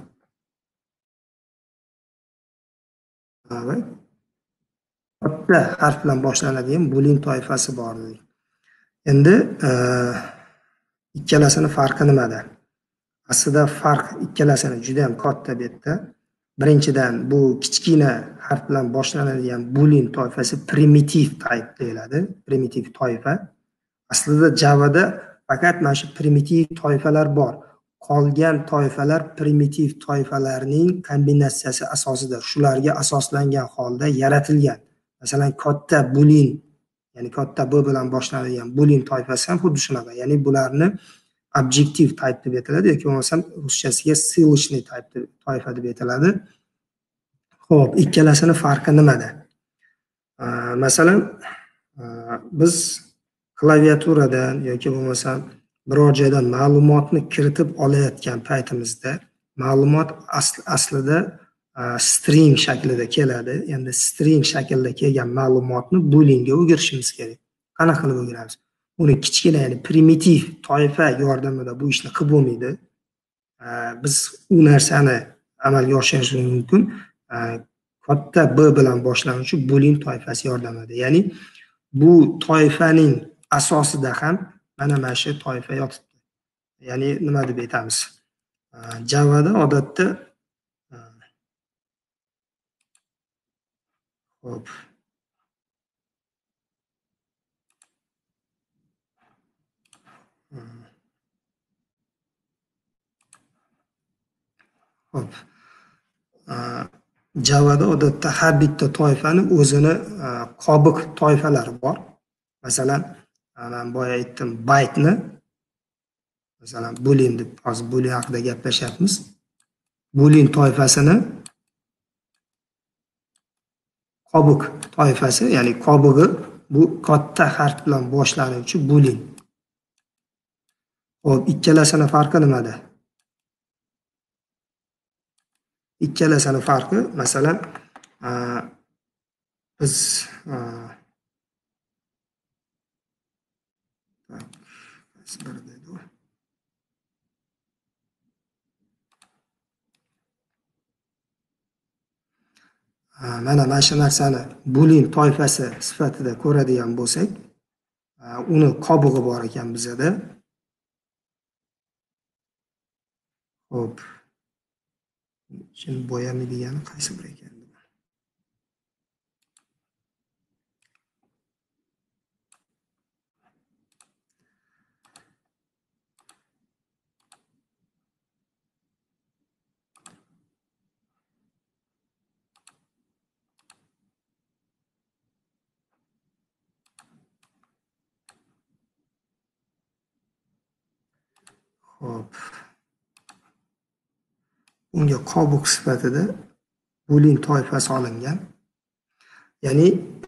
katta harf bilan boshlanadigan boolean toifasi bor. Endi ikkalasini farqi nimada? Aslida farq ikkalasini juda ham katta bu yerda. Birinchidan bu kichkina harf bilan boshlanadigan boolean toifasi primitiv type deyiladi. Primitiv toifa. Aslida Javada faqat mana shu primitiv toifalar bor. Qolgan toifalar primitiv toifalarning kombinatsiyasi asosida, shularga asoslangan holda yaratilgan. Masalan, katta boolean, ya'ni katta B bilan boshlanadigan boolean toifasi ham xuddi shunaqa. Ya'ni bularni objective type deb aytiladi yoki bo'lmasam ruschasiga ссылочный type deb toifa deb aytiladi. Xo'p, ikkalasining farqi nimada? Masalan, biz klaviaturadan yoki bo'lmasam biror joydan ma'lumotni kiritib olayotgan paytimizda ma'lumot aslida string shaklida keladi. Endi string shaklda kelgan ma'lumotni booleanga o'girishimiz kerak. Qanaqa qilib o'giramiz? Uni kichkina, ya'ni primitiv toifa yordamida bu ishni qilib bo'lmaydi. Biz u narsani amalga oshirishimiz mumkin katta B bilan boshlanuvchi boolean toifasi yordamida. Ya'ni bu toifaning asosida ham mana mana shu toifa yotibdi. Ya'ni nima deb aytamiz? Javada odatda Hop. Hop. Javada odatda har bitta toifani o'zini qobiq toifalari bor. Masalan, men boya aytdim byte-ni, masalan, boolean deb hozir boolean haqida gaplashyapmiz. Boolean toifasini qobiq toifasi, ya'ni qobig'i bu katta harf bilan boshlanuvchi boolean. Xo'p, ikkalasining farqi nimada? Ikkalasining farqi, masalan, biz mana mana shu narsani boolean toifasi sifatida ko'radigan bo'lsak, uni qobig'i bor ekan bizada. Xo'p. Şimdi bo'yamaydigani qaysi bir ekan? Hop. Unga qobiq sifatida boolean toifasi olingan. Ya'ni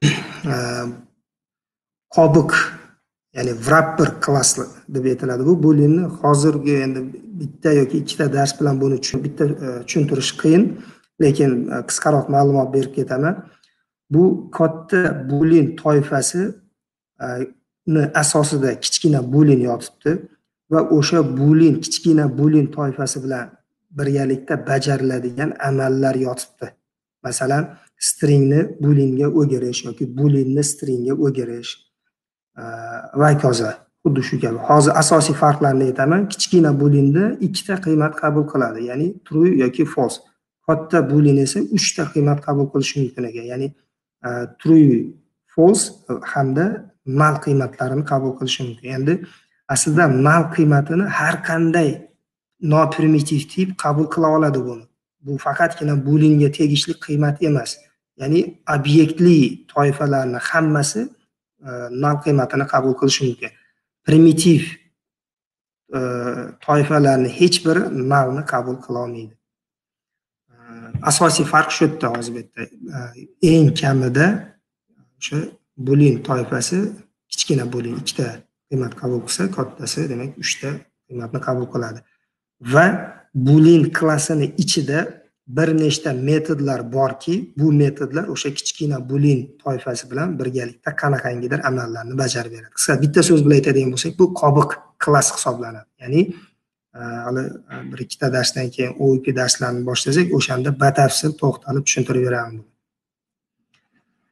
qobiq, ya'ni wrapper klassi deb aytiladi. Bu booleanni hozirgi endi bitta yoki ikkita dars bilan buni bitta tushuntirish qiyin, lekin qisqaroq ma'lumot berib ketaman. Bu katta boolean toifasi ni asosida kichkina boolean yotibdi va o'sha boolean kichkina boolean toifasi bilan birgalikda bajariladigan amallar yotibdi. Masalan, stringni booleanga o'girish yoki booleanni stringga o'girish va hokazo. Xuddi shu kabi. Hozir asosiy farqlarni aytaman. Kichkina booleanda ikkita qiymat qabul qiladi, ya'ni true yoki false. Katta boolean esa uchta qiymat qabul qilishi mumkin ekan, ya'ni true, false hamda null qiymatlarini qabul qilishi mumkin. Endi aslida null qiymatini har qanday non-primitiv tip qabul qila oladi buni. Bu faqatgina booleanga tegishli qiymat emas. Ya'ni obyektli toifalarning hammasi null qiymatini qabul qilishi mumkin. Primitiv toifalarning hech biri nullni qabul qila olmaydi. Asosiy farq shu yerda hozir bu yerda. Eng kamida o'sha boolean toifasi kichkina boolean ikkita qiymat qabul qilsa, kattasi demak uchta qiymatni qabul qiladi. Va boolean klassining ichida bir nechta metodlar borki, bu metodlar o'sha kichkina boolean toifasi bilan birgalikda qanaqangidir amallarni bajarib beradi. Qisqa bitta so'z bilan aytadigan bo'lsak, bu qobiq klass hisoblanadi. Ya'ni hali bir ikkita darsdan keyin O O P darslarini boshlasak, o'shanda batafsil to'xtalib tushuntirib beraman buni.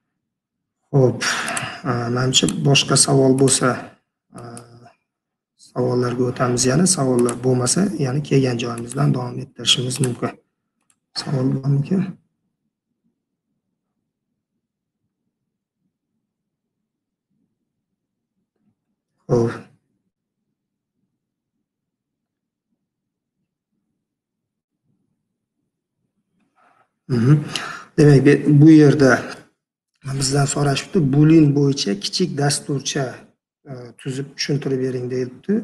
Xo'p, menimcha boshqa savol bo'lsa Savollarga o'tamiz yana. Savollar bo'lmasa, ya'ni kelgan joyimizdan davom ettirishimiz mumkin. Savol bormikan? Xo'p. Mhm. Demak, bu yerda bizdan so'rashibdi, Boolean bo'yicha kichik dasturcha tuzib tushuntirib bering deyilibdi.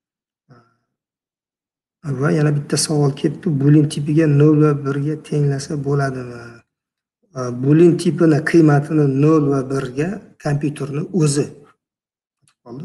Va yana bitta savol kelibdi, Boolean tipiga nol va bir ga tenglasa bo'ladimi? Boolean tipini qiymatini nol va bir ga kompyuterning o'zi qoldi.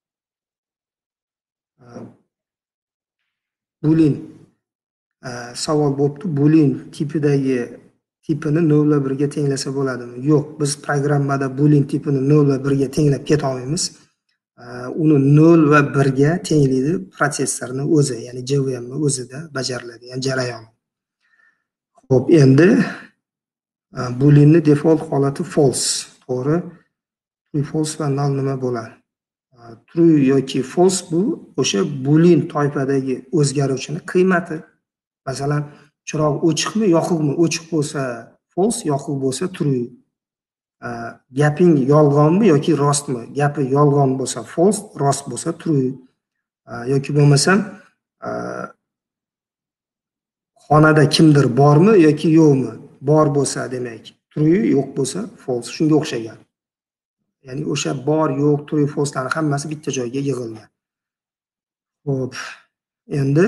Boolean savol bo'libdi, Boolean tipidagi tipini nol va bir ga tenglasa bo'ladimi? Yo'q, biz programmada Boolean tipini nol va bir ga tenglab keta olmaymiz. Uni nol va bir ga tenglaydi protsessorning o'zi, ya'ni J V M ning o'zida bajariladigan jarayon. Xo'p, endi Booleanning default holati false, to'g'ri? True, false va null nima bo'ladi? True yoki false bu o'sha Boolean toifadagi o'zgaruvchining qiymati. Masalan, chiroq o'chiqmi, yoqug'mi? O'chiq bo'lsa false, yoquq bo'lsa true. Gaping yolg'onmi yoki rostmi? Gapi yolg'on bo'lsa false, rost bo'lsa true. Yoki bo'lmasam xonada kimdir bormi yoki yo'qmi? Bor bo'lsa demak true, yo'q bo'lsa false. Shunga o'xshagan. Ya'ni o'sha bor, yo'q, true, false'larning hammasi bitta joyga yig'ilgan. Xo'p, endi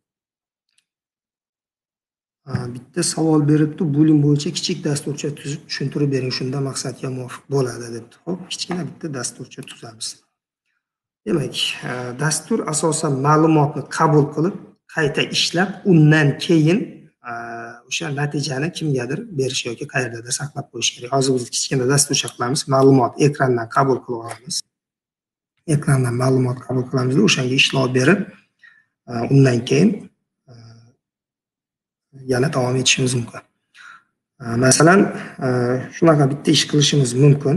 bitta savol beribdi, Boolean bo'yicha kichik dasturcha tuzib tushuntirib bering, shunda maqsadga muvofiq bo'ladi debdi. Xo'p, kichkina bitta dasturcha tuzamiz. Demak, dastur asosan ma'lumotni qabul qilib, qayta ishlab, undan keyin o'sha natijani kimgadir berish yoki qayerdadir saqlab qo'yish kerak. Hozir biz kichkina dasturcha qilamiz, ma'lumot ekrandan qabul qilib olamiz. Ekrandan ma'lumot qabul qilamiz, o'shanga ishlov berib, undan keyin yana davom etishimiz mumkin. Masalan, shunaqa bitta ish qilishimiz mumkin.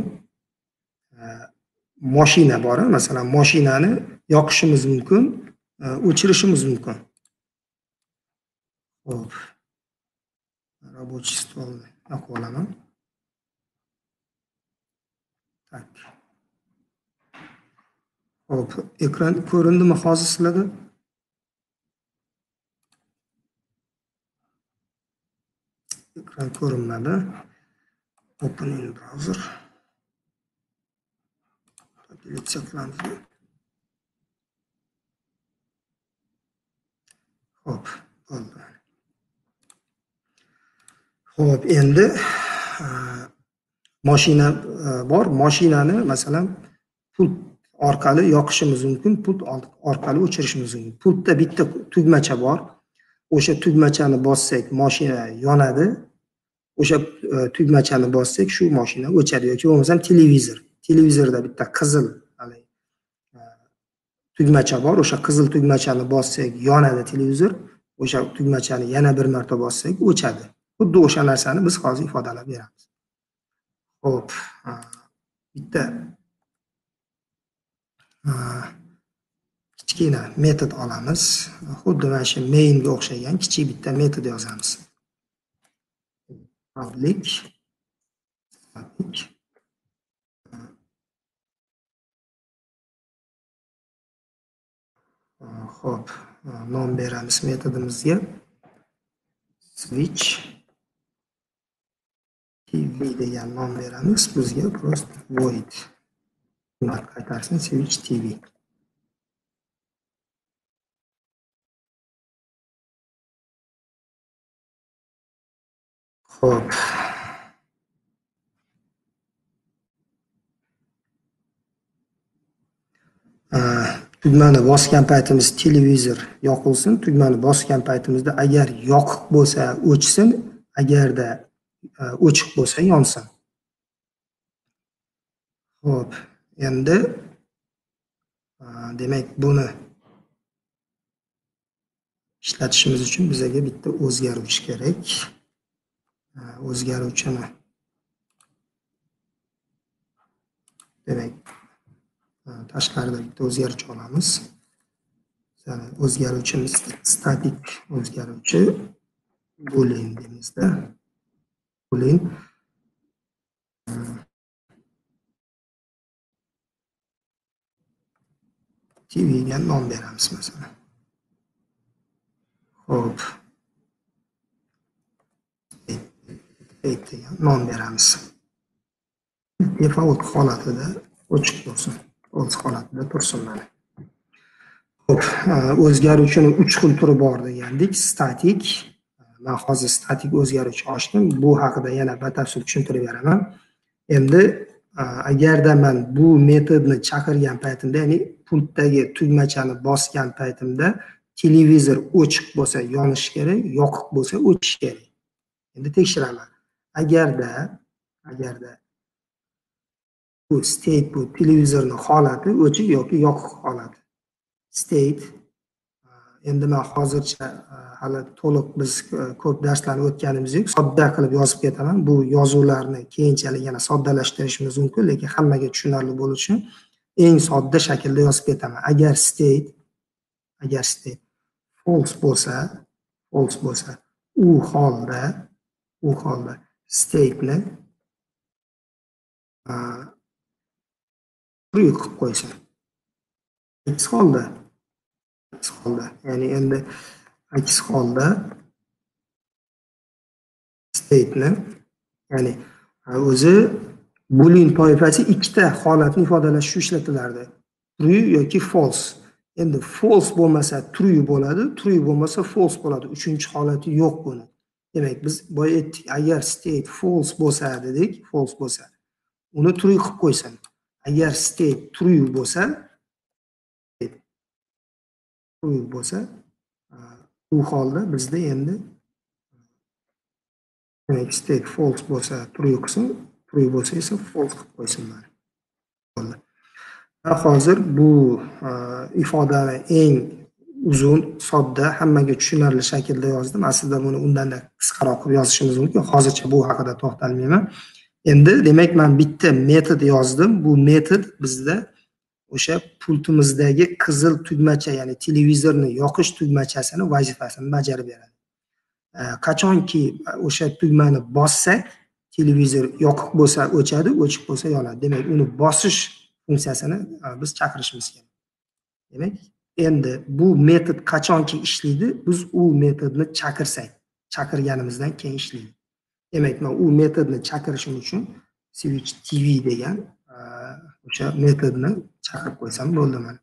Mashina bor, masalan, mashinani yoqishimiz mumkin, o'chirishimiz mumkin. Xo'p. Рабочий stolni yoqib olaman. Tak. Xo'p, ekran ko'rindimi hozir sizlarda? Ekran ko'rinmadi. Open in browser. Deletsiya qilamiz. Xo'p, bo'ldi. Xo'p, endi mashina bor. Mashinani masalan pult orqali yoqishimiz mumkin, pult orqali o'chirishimiz mumkin. Pultda bitta tugmacha bor. O'sha tugmachani bossak, mashina yonadi. O'sha tugmachani bossak, shu mashina o'chadi yoki bo'lmasam televizor. Televizorda bitta qizil tugmacha bor. O'sha qizil tugmachani bossak, yonadi televizor. O'sha tugmachani yana bir marta bossak, o'chadi. Xuddi o'sha narsani biz hozir ifodalab beramiz. Xo'p, bitta kichkina metod olamiz. Xuddi mana shu mainga o'xshagan kichik bitta metod yozamiz. Public public Xo'p, nom beramiz metodimizga. Switch tv degan nom beramiz. Bizga prost void qaytarsin, switch tv. Xo'p. Tugmani bosgan paytimiz televizor yoqilsin. Tugmani bosgan paytimizda agar yoqiq bo'lsa o'chsin, agarda o'chiq bo'lsa yonsin. Xo'p, endi demak buni ishlatishimiz uchun bizga bitta o'zgaruvchi kerak. O'zgaruvchini demak tashqarida bitta o'zgaruvchi olamiz. o'zgaruvchi statik o'zgaruvchi boolean deymizda. Boolean tv ga nom beramiz masalan. Xo'p. degan nom beramiz. Default holatida ochiq bo'lsin. O'z holatida tursin mana. Xo'p, o'zgaruvchining uch xil turi bor degandik. Statik. Men hozir statik o'zgaruvchi ochdim. Bu haqida yana batafsil tushuntirib beraman. Endi agarda men bu metodni chaqirgan paytimda, ya'ni pultdagi tugmachani bosgan paytimda televizor o'chiq bo'lsa yonish kerak, yoqiq bo'lsa o'chish kerak. Endi tekshiraman. Agarda agarda bu state bu televizorning holati o'chiq yoki yoqiq holati. State endi men hozircha hali to'liq biz ko'p darslarni o'tganimiz yo'q. Sodda qilib yozib ketaman. Bu yozuvlarni keyinchalik yana soddalashtirishimiz mumkin, lekin hammaga tushunarli bo'lishi uchun eng sodda shaklda yozib ketaman. Agar state agar state false bo'lsa, false bo'lsa, u holda u holda state ni true qilib qo'ysin. Aks holda aks holda, ya'ni endi aks holda state ni, ya'ni o'zi boolean toifasi ikkita holatni ifodalash uchun ishlatilardi. True yoki false. Endi false bo'lmasa true bo'ladi, true bo'lmasa false bo'ladi. Uchinchi holati yo'q buni. Demak, biz boya aytdik, agar state false bo'lsa dedik, false bo'lsa, uni true qilib qo'ysin. Agar state true bo'lsa, true bo'lsa, u holda bizda endi demak state false bo'lsa true qilsin, true bo'lsa esa false qilib qo'ysin mana. Bo'ldi. Hozir bu ifodani eng uzun, sodda, hammaga tushunarli shaklda yozdim. Aslida buni undan-da qisqaroq qilib yozishimiz mumkin. Hozircha bu haqida to'xtalmayman. Endi demak men bitta metod yozdim. Bu metod bizda o'sha pultimizdagi qizil tugmacha, ya'ni televizorni yoqish tugmachasini vazifasini bajarib beradi. Qachonki o'sha tugmani bossak, televizor yoqiq bo'lsa o'chadi, o'chiq bo'lsa yonadi. Demak, uni bosish funksiyasini biz chaqirishimiz kerak. Demak, endi bu metod qachonki ishlaydi, biz u metodni chaqirsak, chaqirganimizdan keyin ishlaydi. Demak, men u metodni chaqirishim uchun switch tv degan o'sha metodni chaqirib qo'ysam bo'ldi mana.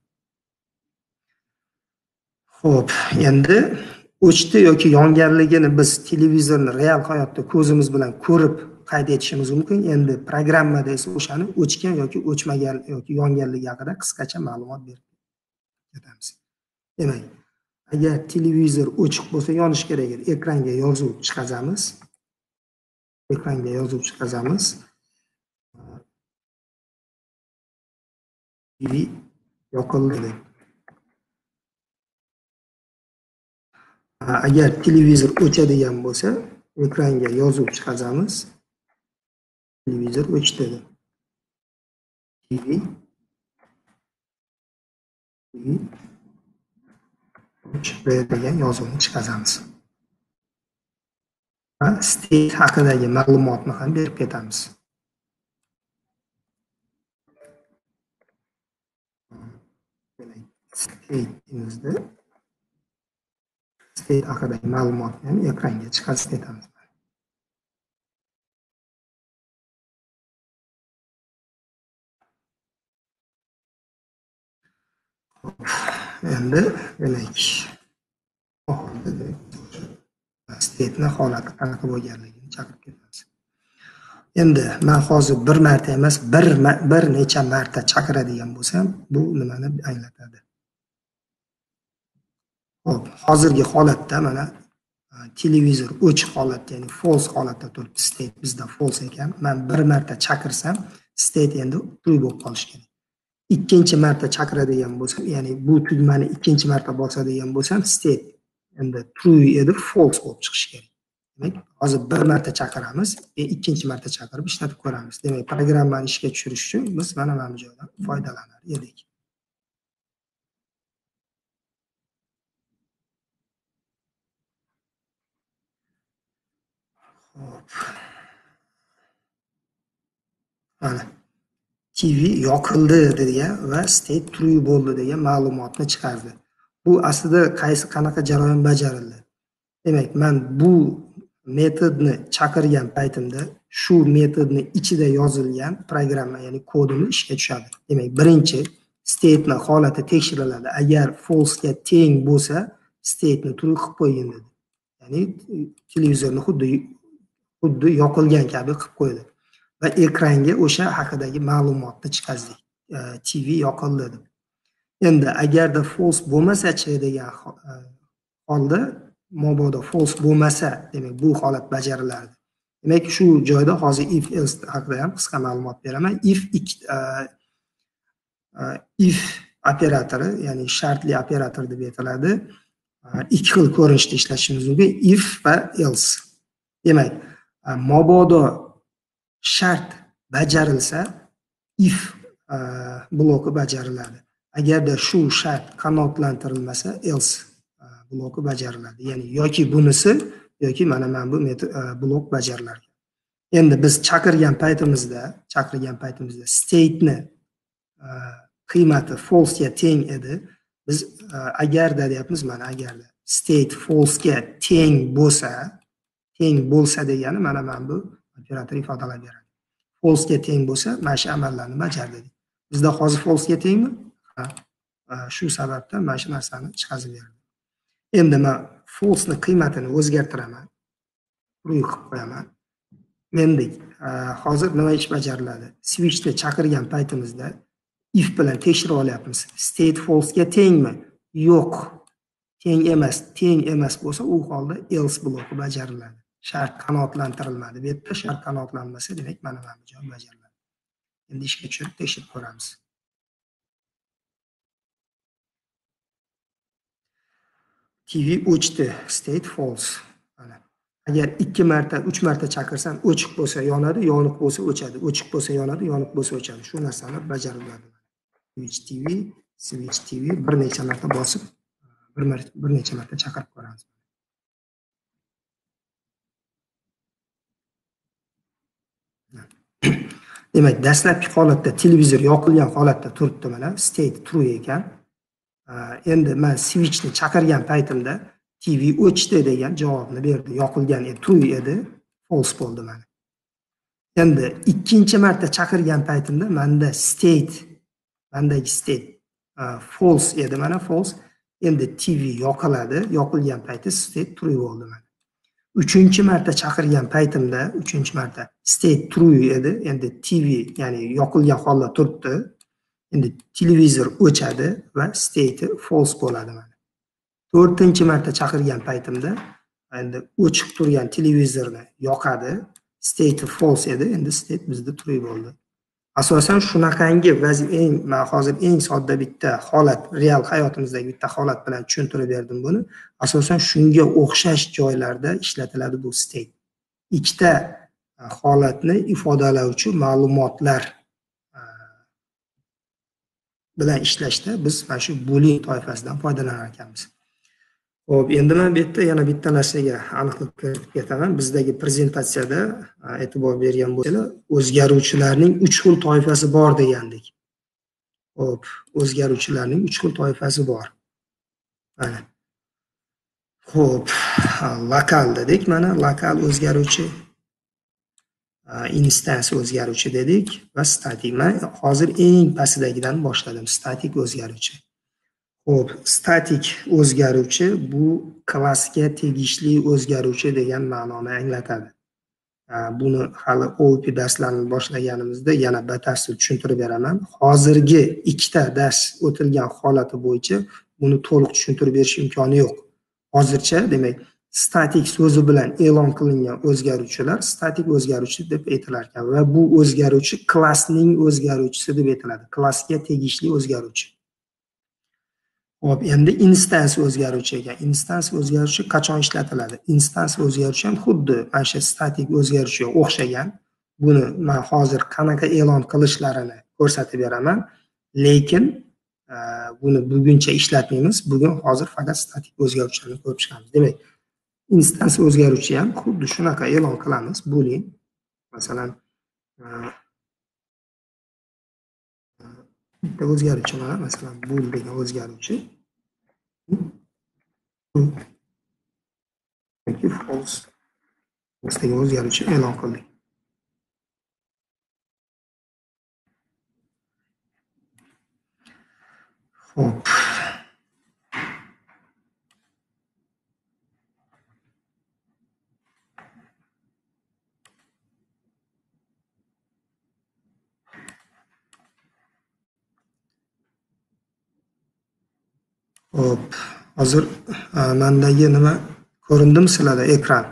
Xo'p, endi o'chdi yoki yonganligini biz televizorni real hayotda ko'zimiz bilan ko'rib qayd etishimiz mumkin. Endi programmada esa o'shani o'chgan yoki o'chmagan yoki yonganligi haqida qisqacha ma'lumot berib ketamiz. Demak, agar televizor o'chiq bo'lsa yonish kerak edi. Ekranga yozuv chiqazamiz. Ekranga yozuv chiqazamiz. T V yoqildi deb. Agar televizor o'chadigan bo'lsa, ekranga yozuv chiqazamiz. Televizor o'chdi deb. T V o'chdi degan yozuvni chiqazamiz. Va state haqidagi ma'lumotni ham berib ketamiz. State'imizda state haqidagi ma'lumotni ham ekranga chiqarib ketamiz. Endi demak, state'ning holati qanaqa bo'lganligini chaqirib ketamiz. Endi men hozir bir marta emas, bir bir necha marta chaqiradigan bo'lsam, bu nimani anglatadi? Xo'p, hozirgi holatda mana televizor o'chiq holatda, ya'ni false holatda turibdi. State bizda false ekan. Men bir marta chaqirsam, state endi true bo'lib qolishi kerak. Ikkinchi marta chaqiradigan bo'lsam, ya'ni bu tugmani ikkinchi marta bosadigan bo'lsam, state endi true edi, false bo'lib chiqishi kerak. Demak, hozir bir marta chaqiramiz, ikkinchi marta chaqirib ishlatib ko'ramiz. Demak, programmani ishga tushirish uchun biz mana mana bu joydan foydalanar edik. Hop. Mana T V yoqildi degan va state true bo'ldi degan ma'lumotni chiqardi. Bu aslida qaysi qanaqa jarayon bajarildi? Demak, men bu metodni chaqirgan paytimda shu metodni ichida yozilgan programma, ya'ni kodini ishga tushadi. Demak, birinchi state ni holati tekshiriladi. Agar false ga teng bo'lsa, state ni true qilib qo'ying dedi. Ya'ni televizorni xuddi xuddi yoqilgan kabi qilib qo'ydi. Va ekranga o'sha haqidagi ma'lumotni chiqardik. T V yoqildi deb. Endi agarda false bo'lmasa-chi degan holda, mabodo false bo'lmasa, demak bu holat bajarilardi. Demak, shu joyda hozir if else haqida ham qisqa ma'lumot beraman. If if operatori, ya'ni shartli operator deb aytiladi. Ikki xil ko'rinishda ishlatishimiz mumkin, if va else. Demak, mabodo shart bajarilsa, if bloki bajariladi. Agarda shu shart qanoatlantirilmasa, else bloki bajariladi. Ya'ni yoki bunisi, yoki mana men bu blok bajarilar. Endi biz chaqirgan paytimizda, chaqirgan paytimizda state ni qiymati false ga teng edi. Biz agarda deyapmiz, mana agarda state false ga teng bo'lsa, teng bo'lsa degani mana men bu operator ifodalab beradi. False ga teng bo'lsa, mana shu amallarni bajardi. Bizda hozir false ga tengmi? Ha. Shu sababdan mana shu narsani chiqarib berdi. Endi men false ni qiymatini o'zgartiraman. True qilib qo'yaman. Endi hozir nima ish bajariladi? Switch ni chaqirgan paytimizda if bilan tekshirib olyapmiz. State false ga tengmi? Yo'q. Teng emas. Teng emas bo'lsa, u holda else bloki bajariladi. Shart qanoatlantirilmadi. Bu yerda shart qanoatlanmasa, demak mana mana bu joy bajariladi. Endi ishga tushirib tekshirib ko'ramiz. T V o'chdi, state false. Mana. Agar ikki marta, uch marta chaqirsam, o'chiq bo'lsa yonadi, yoniq bo'lsa o'chadi. O'chiq bo'lsa yonadi, yoniq bo'lsa o'chadi. Shu narsani bajariladi. Switch T V, switch T V bir necha marta bosib, bir marta bir necha marta chaqirib ko'ramiz. Demak, dastlabki holatda televizor yoqilgan holatda turibdi mana, state true ekan. Endi men switchni chaqirgan paytimda T V o'chdi degan javobni berdi. Yoqilgan edi, true edi, false bo'ldi mana. Endi ikkinchi marta chaqirgan paytimda menda state, mendagi state false edi mana, false. Endi T V yoqiladi, yoqilgan payti state true bo'ldi mana. Uchinchi marta chaqirgan paytimda, uchinchi marta state true edi, endi T V, ya'ni yoqilgan holda turibdi. Endi televizor o'chadi va state false bo'ladi mana. To'rtinchi marta chaqirgan paytimda endi o'chiq turgan televizorni yoqadi, state false edi, endi state bizda true bo'ldi. Asosan shunaqangi vaziyat, eng men hozir eng sodda bitta holat, real hayotimizdagi bitta holat bilan tushuntirib berdim buni. Asosan shunga o'xshash joylarda ishlatiladi bu state. Ikkita holatni ifodalovchi ma'lumotlar bilan ishlashda biz mana shu boolean toifasidan foydalanar ekanmiz. Xo'p, endi men bu yerda yana bitta narsaga aniqlik kiritib ketaman. Bizdagi prezentatsiyada e'tibor bergan bo'lsangiz, o'zgaruvchilarning uch xil toifasi bor degandik. Xo'p, o'zgaruvchilarning uch xil toifasi bor. Mana. Xo'p, lokal dedik, mana lokal o'zgaruvchi, instance o'zgaruvchi dedik va statik. Men hozir eng pastidagidan boshladim, statik o'zgaruvchi. Xo'p, statik o'zgaruvchi bu klassga tegishli o'zgaruvchi degan ma'noni anglatadi. Buni hali O O P darslarini boshlaganimizda yana batafsil tushuntirib beraman. Hozirgi ikkita dars o'tilgan holati bo'yicha buni to'liq tushuntirib berish imkoni yo'q. Hozircha, demak, statik so'zi bilan e'lon qilingan o'zgaruvchilar statik o'zgaruvchi deb aytilar ekan va bu o'zgaruvchi klassning o'zgaruvchisi deb aytiladi. Klassga tegishli o'zgaruvchi. Xo'p, endi instance o'zgaruvchi ekan. Instance o'zgaruvchi qachon ishlatiladi? Instance o'zgaruvchi ham xuddi mana shu statik o'zgaruvchiga o'xshagan. Buni men hozir qanaqa e'lon qilishlarini ko'rsatib beraman, lekin buni buguncha ishlatmaymiz. Bugun hozir faqat statik o'zgaruvchilarni ko'rib chiqamiz. Demak, instans o'zgaruvchi ham xuddi shunaqa e'lon qilamiz. Boolean masalan bitta o'zgaruvchi mana masalan bool degan o'zgaruvchi yoki false degan o'zgaruvchi e'lon qildik. Hop. Hop. Hozir mendagi nima ko'rindimi sizlarda ekran?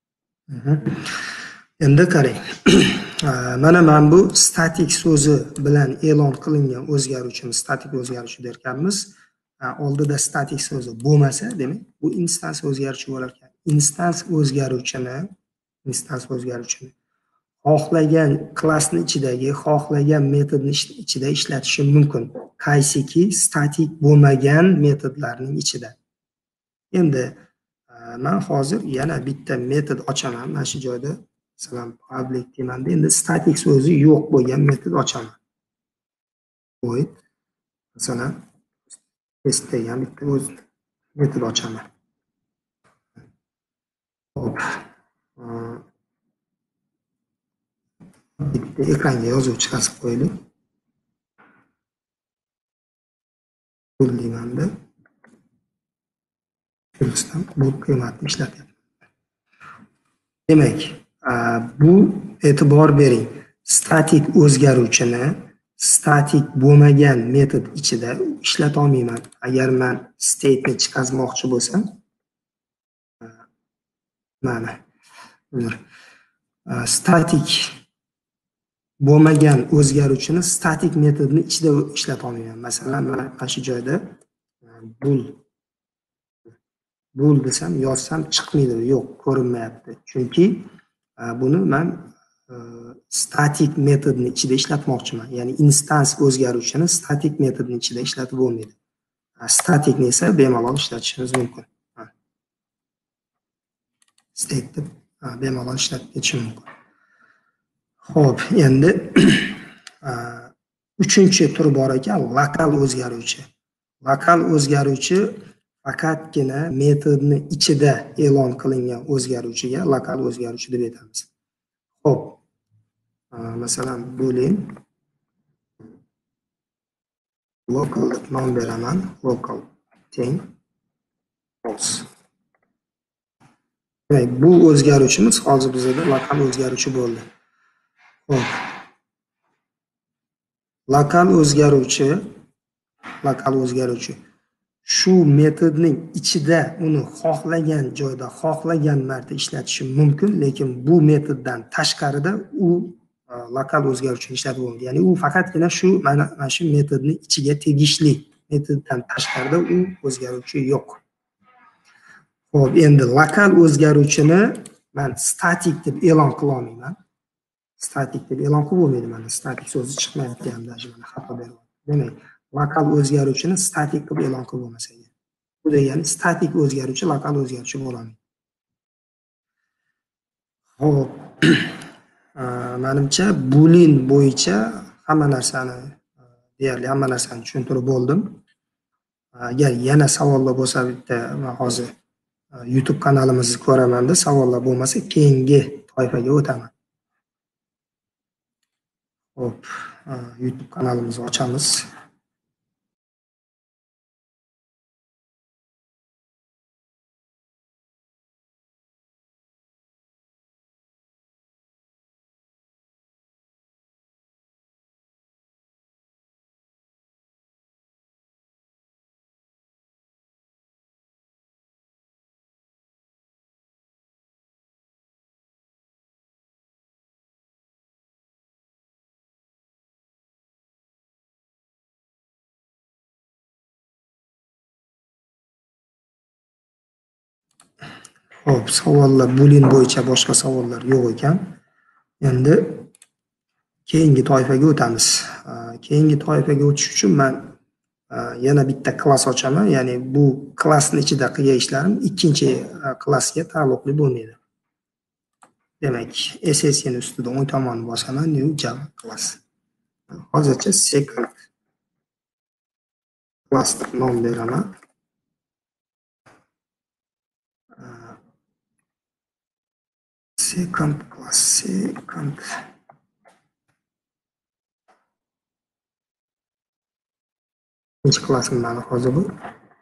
Endi qarang. Mana men bu static so'zi bilan e'lon qilingan o'zgaruvchimiz static o'zgaruvchi derkanmiz. Oldida static so'zi bo'lmasa, demak, bu instans o'zgaruvchi bo'lar ekan. Instans o'zgaruvchini, instans o'zgaruvchini xohlagan klassni ichidagi, xohlagan metodni ichida ishlatishi mumkin. Qaysiki static bo'lmagan metodlarning ichida. Endi men hozir yana bitta metod ochaman. Mana shu joyda masalan public demanda endi static so'zi yo'q bo'lgan metod ochaman. Void masalan test degan bitta o'z metod ochaman. Hop. Bitta ekranga yozuv chiqarib qo'yaylik. Bu demanda bu qiymatni ishlatyapman. Demak, bu e'tibor bering. Static o'zgaruvchini static bo'lmagan metod ichida ishlata olmayman. Agar men state'ni chiqarmoqchi bo'lsam, mana static bo'lmagan o'zgaruvchini static metodni ichida ishlata olmayman. Masalan, mana shu joyda bool bool desam, yozsam chiqmaydi, yo'q, ko'rinmayapti. Chunki buni men static metodni ichida ishlatmoqchiman. Ya'ni instans o'zgaruvchini static metodni ichida ishlatib bo'lmaydi. Staticni esa bemalol ishlatishimiz mumkin. State deb bemalol ishlatib ketish mumkin. Xo'p, endi uchinchi tur bor ekan, lokal o'zgaruvchi. Lokal o'zgaruvchi faqatgina metodni ichida e'lon qilingan o'zgaruvchiga lokal o'zgaruvchi deb aytamiz. Xo'p, masalan boolean local deb nom beraman, local teng false. Demak, bu o'zgaruvchimiz hozir bizda lokal o'zgaruvchi bo'ldi. Xo'p. Lokal o'zgaruvchi, lokal o'zgaruvchi shu metodning ichida uni xohlagan joyda, xohlagan marta ishlatishi mumkin, lekin bu metoddan tashqarida u lokal o'zgaruvchini ishlatib bo'lmaydi. Ya'ni u faqatgina shu mana shu metodning ichiga tegishli. Metoddan tashqarida u o'zgaruvchi yo'q. Xo'p, endi lokal o'zgaruvchini men static deb e'lon qila olmayman. Static deb e'lon qilib bo'lmaydi, mana static so'zi chiqmayapti ham, даже mana xato beryapti. Demak, lokal o'zgaruvchini static deb e'lon qilib bo'lmasa kerak. Bu degani static o'zgaruvchi lokal o'zgaruvchi bo'ladi. Xo'p. Menimcha boolean bo'yicha hamma narsani, deyarli hamma narsani tushuntirib bo'ldim. Agar yana savollar bo'lsa, bitta men hozir YouTube kanalimizni ko'raman-da, savollar bo'lmasa keyingi toifaga o'taman. Hop, YouTube kanalimizni ochamiz. Hop, savollar boolean bo'yicha boshqa savollar yo'q ekan. Endi keyingi toifaga o'tamiz. Keyingi toifaga o'tish uchun men yana bitta klass ochaman, ya'ni bu klassni ichida qilgan ishlarim ikkinchi klassga taalluqli bo'lmaydi. Demak, S S ni ustida o'ng tomonni bosaman, new Java class. Hozircha second class deb nom beraman. Second class, second Birinchi klassim mani hozir bu.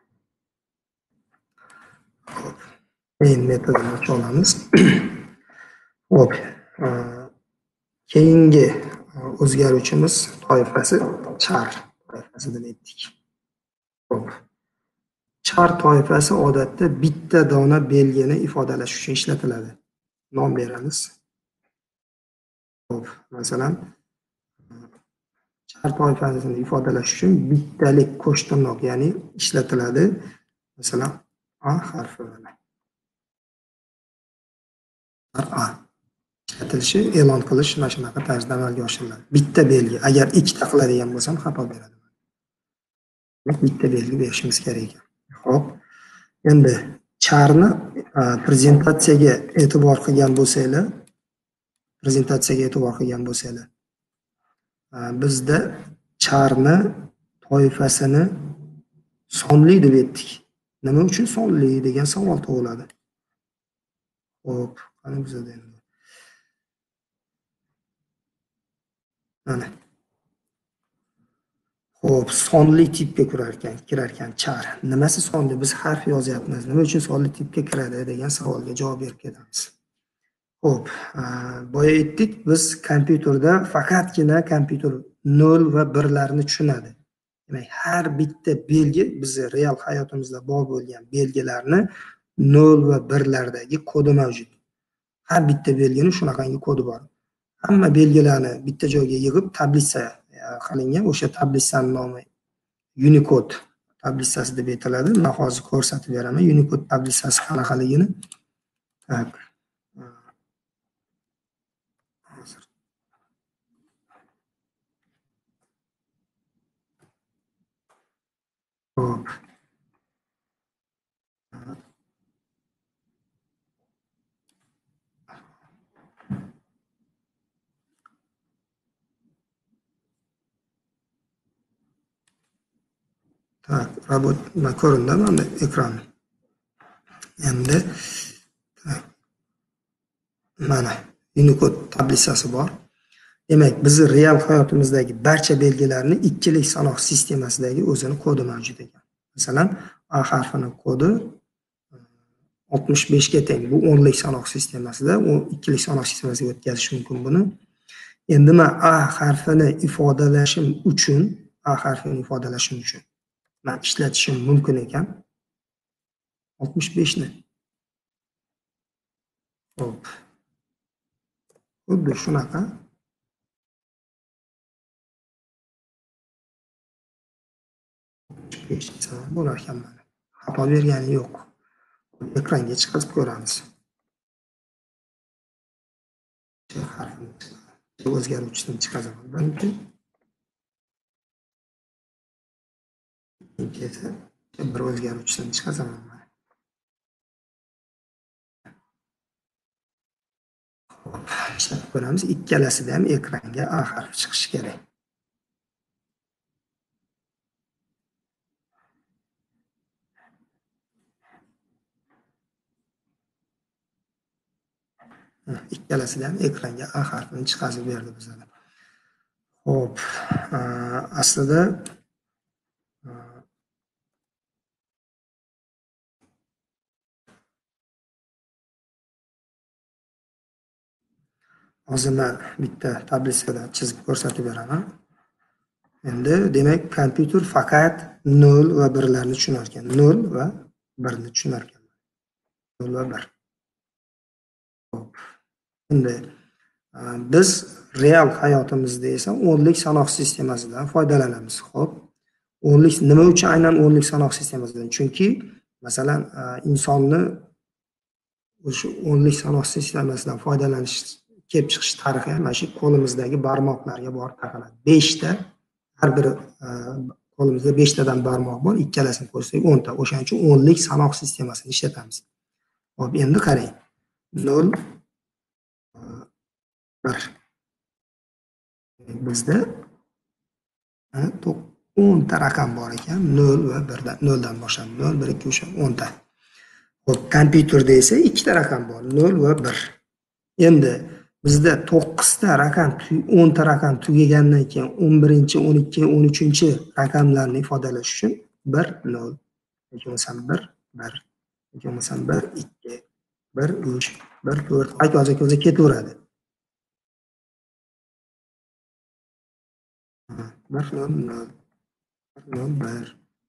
Main metodini ochib olamiz. Hop. Keyingi o'zgaruvchimiz toifasi char toifasi deb aytdik. Hop. Char toifasi odatda bitta dona belgini ifodalash uchun ishlatiladi. Nom beramiz. Hop. Masalan, char toifasini ifodalash uchun bittalik qo'sh tirnoq, ya'ni ishlatiladi. Masalan, A harfi bilan. A ishlatilishi, e'lon qilish mana shunaqa tarzda amalga oshiriladi. Bitta belgi. Agar ikkita qiladigan bo'lsam xato beradi. Bitta belgi berishimiz kerak ekan. Xo'p. Endi charni prezentatsiyaga e'tibor qilgan bo'lsanglar, prezentatsiyaga e'tibor qilgan bo'lsanglar, bizda charni toifasini sonli deb aytdik. Nima uchun sonli degan savol tug'iladi. Xo'p, qani bizda endi. Mana. Xo'p, sonli tipga kirar ekan, kirar ekan char. Nimasi sonli? Biz harf yozyapmiz. Nima uchun sonli tipga kiradi degan savolga javob berib ketamiz. Xo'p, boya aytdik, biz kompyuterda faqatgina kompyuter nol va birlarni tushunadi. Demak, har bitta belgi bizning real hayotimizda bor bo'lgan belgilarni nol va birlardagi kodi mavjud. Har bitta belgining shunaqangi kodi bor. Hamma belgilarni bitta joyga yig'ib tablitsa qilingan. O'sha tablitsaning nomi Unicode tablitsasi deb aytiladi. Men hozir ko'rsatib beraman Unicode tablitsasi qanaqaligini. Tak. Hop. Tak, robot ko'rindi mana ekran. Endi mana Unicode tablitsasi bor. Demak, bizning real hayotimizdagi barcha belgilarni ikkilik sanoq sistemasidagi o'zini kodi mavjud ekan. Masalan, A harfining kodi oltmish besh ga teng. Bu o'nlik sanoq sistemasida, u ikkilik sanoq sistemasiga o'tkazish mumkin buni. Endi men A harfini ifodalashim uchun, A harfini ifodalashim uchun men ishlatishim mumkin ekan oltmish besh ni. Hop. Xuddi shunaqa bo'lar ekan mana. Xato bergani yo'q. Ekranga chiqarib ko'ramiz. Harfini o'zgaruvchisini chiqaraman. Birinchi ikkinchisi bir o'zgaruvchisini chiqaraman. Ishlab ko'ramiz. Ikkalasida ham ekranga A harfi chiqishi kerak. Ikkalasida ham ekranga A harfini chiqarib berdi bizga. Xo'p, aslida hozir men bitta tablitsada chizib ko'rsatib beraman. Endi demak, kompyuter faqat nol va birlarni tushunar ekan. nol va birni tushunar ekan. nol va bir. Xo'p. Endi biz real hayotimizda esa o'nlik sanoq sistemasidan foydalanamiz. Xo'p. O'nlik nima uchun aynan o'nlik sanoq sistemasidan? Chunki masalan, insonni o'sha o'nlik sanoq sistemasidan foydalanish kelib chiqish tarixi mana shu qo'limizdagi barmoqlarga borib taqaladi. besh ta har bir qo'limizda beshtadan barmoq bor, ikkalasini qo'shsak o'nta. O'shaning uchun o'nlik sanoq sistemasini ishlatamiz. Hop, endi qarang. nol bir. Bizda o'nta raqam bor ekan, nol va birdan, nol dan boshlanib, nol, bir, ikki, uch, o'nta. Hop, kompyuterda esa ikkita raqam bor, nol va bir. Endi bizda to'qqizta raqam, o'nta raqam tugagandan keyin o'n birinchi, o'n ikkinchi, o'n uchinchi raqamlarni ifodalash uchun bir, nol, yoki bo'lmasam bir, bir, yoki bo'lmasam bir, ikki, bir, uch, bir, to'rt, hokazo ketaveradi. bir, nol, nol, bir, nol, bir,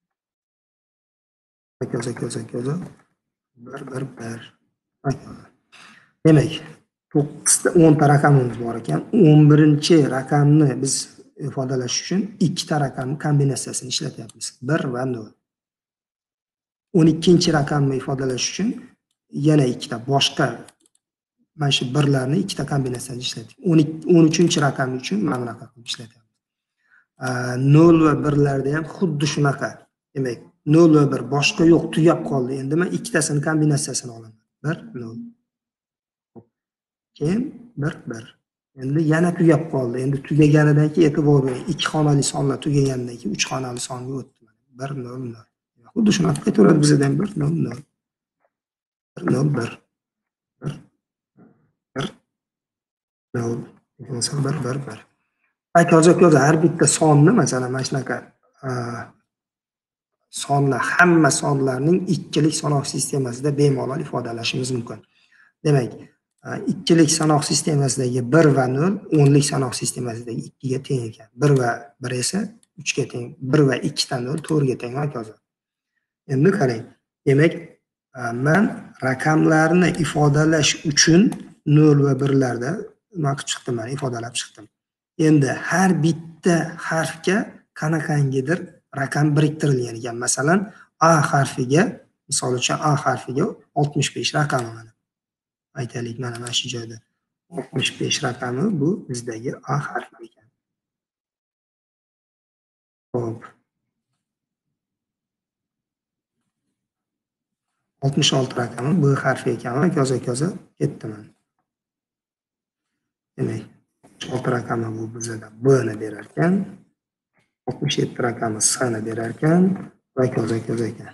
hokazo hokazo bir, bir, bir. Demak, to'qqizta o'nta raqamimiz bor ekan. o'n birinchi raqamni biz ifodalash uchun ikkita raqamni kombinatsiyasini ishlatyapmiz. bir va nol. o'n ikkinchi raqamni ifodalash uchun yana ikkita boshqa mana shu birlarni ikkita kombinatsiyasini ishlatyapmiz. o'n uchinchi raqam uchun mana bunaqa qilib ishlatyapmiz. nol va birlarda ham xuddi shunaqa. Demak, nol va bir boshqa yo'q, tugab qoldi. Endi men ikkitasini kombinatsiyasini olaman. bir, nol. Keyin bir, bir. Endi yana tugab qoldi. Endi tugaganidan keyin e'tibor bering. ikki xonali sonlar tugaganidan keyin uch xonali songa o'tdi. bir, nol, nol. Xuddi shunaqa ketaveradi bizda ham bir, nol, nol. bir, nol, bir. bir, bir, nol. Masalan bir, bir, bir. Hokazo hokazo har bitta sonni, masalan, mana shunaqa sonlar, hamma sonlarning ikkilik sanoq sistemasida bemalol ifodalashimiz mumkin. Demak, ikkilik sanoq sistemasidagi bir va nol o'nlik sanoq sistemasidagi ikki ga teng ekan. bir va bir esa uch ga teng, bir va ikki ta nol to'rt ga teng hokazo. Endi qarang. Demak, men raqamlarni ifodalash uchun nol va birlarda nima qilib chiqdim, men ifodalab chiqdim. Endi har bitta harfga qanaqangidir raqam biriktirilgan ekan. Masalan, A harfiga, misol uchun A harfiga oltmish besh raqami mana. Aytaylik, mana mana shu joyda oltmish besh raqami bu bizdagi A harfi ekan. Xo'p. oltmish olti raqami B harfi ekan, hokazo hokazo ketdi mana. Demak, olti raqami bu bizda B ni berar ekan. oltmish yetti raqami S ni berar ekan, hokazo hokazo ekan.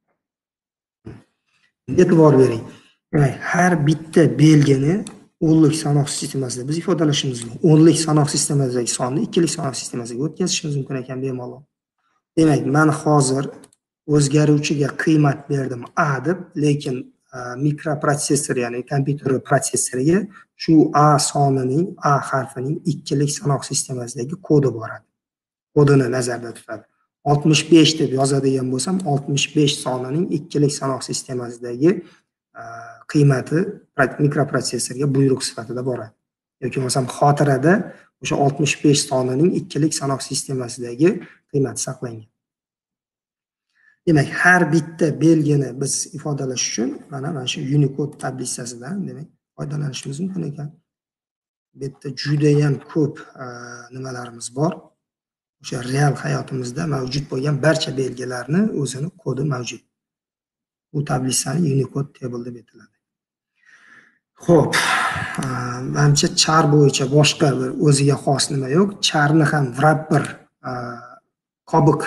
E'tibor bering. Demak, har bitta belgini o'nlik sanoq sistemasida biz ifodalashimiz mumkin. o'nlik sanoq sistemasidagi sonni ikkilik sanoq sistemasiga o'tkazishimiz mumkin ekan bemalol. Demak, men hozir o'zgaruvchiga qiymat berdim A deb, lekin mikroprotsessor, ya'ni kompyuter protsessoriga shu A sonining, A harfining ikkilik sanoq sistemasidagi kodi boradi. Kodini nazarda tutadi. oltmish besh deb yozadigan bo'lsam, oltmish besh sonining ikkilik sanoq sistemasidagi qiymati mikroprotsessorga buyruq sifatida boradi. Yoki bo'lmasam xotirada o'sha oltmish besh sonining ikkilik sanoq sistemasidagi qiymati saqlangan. Demak, har bitta belgini biz ifodalash uchun mana mana shu Unicode tablisasidan, demak, foydalanishimiz mumkin ekan. Bu yerda juda ham ko'p nimalarimiz bor. O'sha real hayotimizda mavjud bo'lgan barcha belgilarni o'zini kodi mavjud. Bu tablisani Unicode table deb aytiladi. Xo'p, menimcha char bo'yicha boshqa bir o'ziga xos nima yo'q. Charni ham wrapper qobiq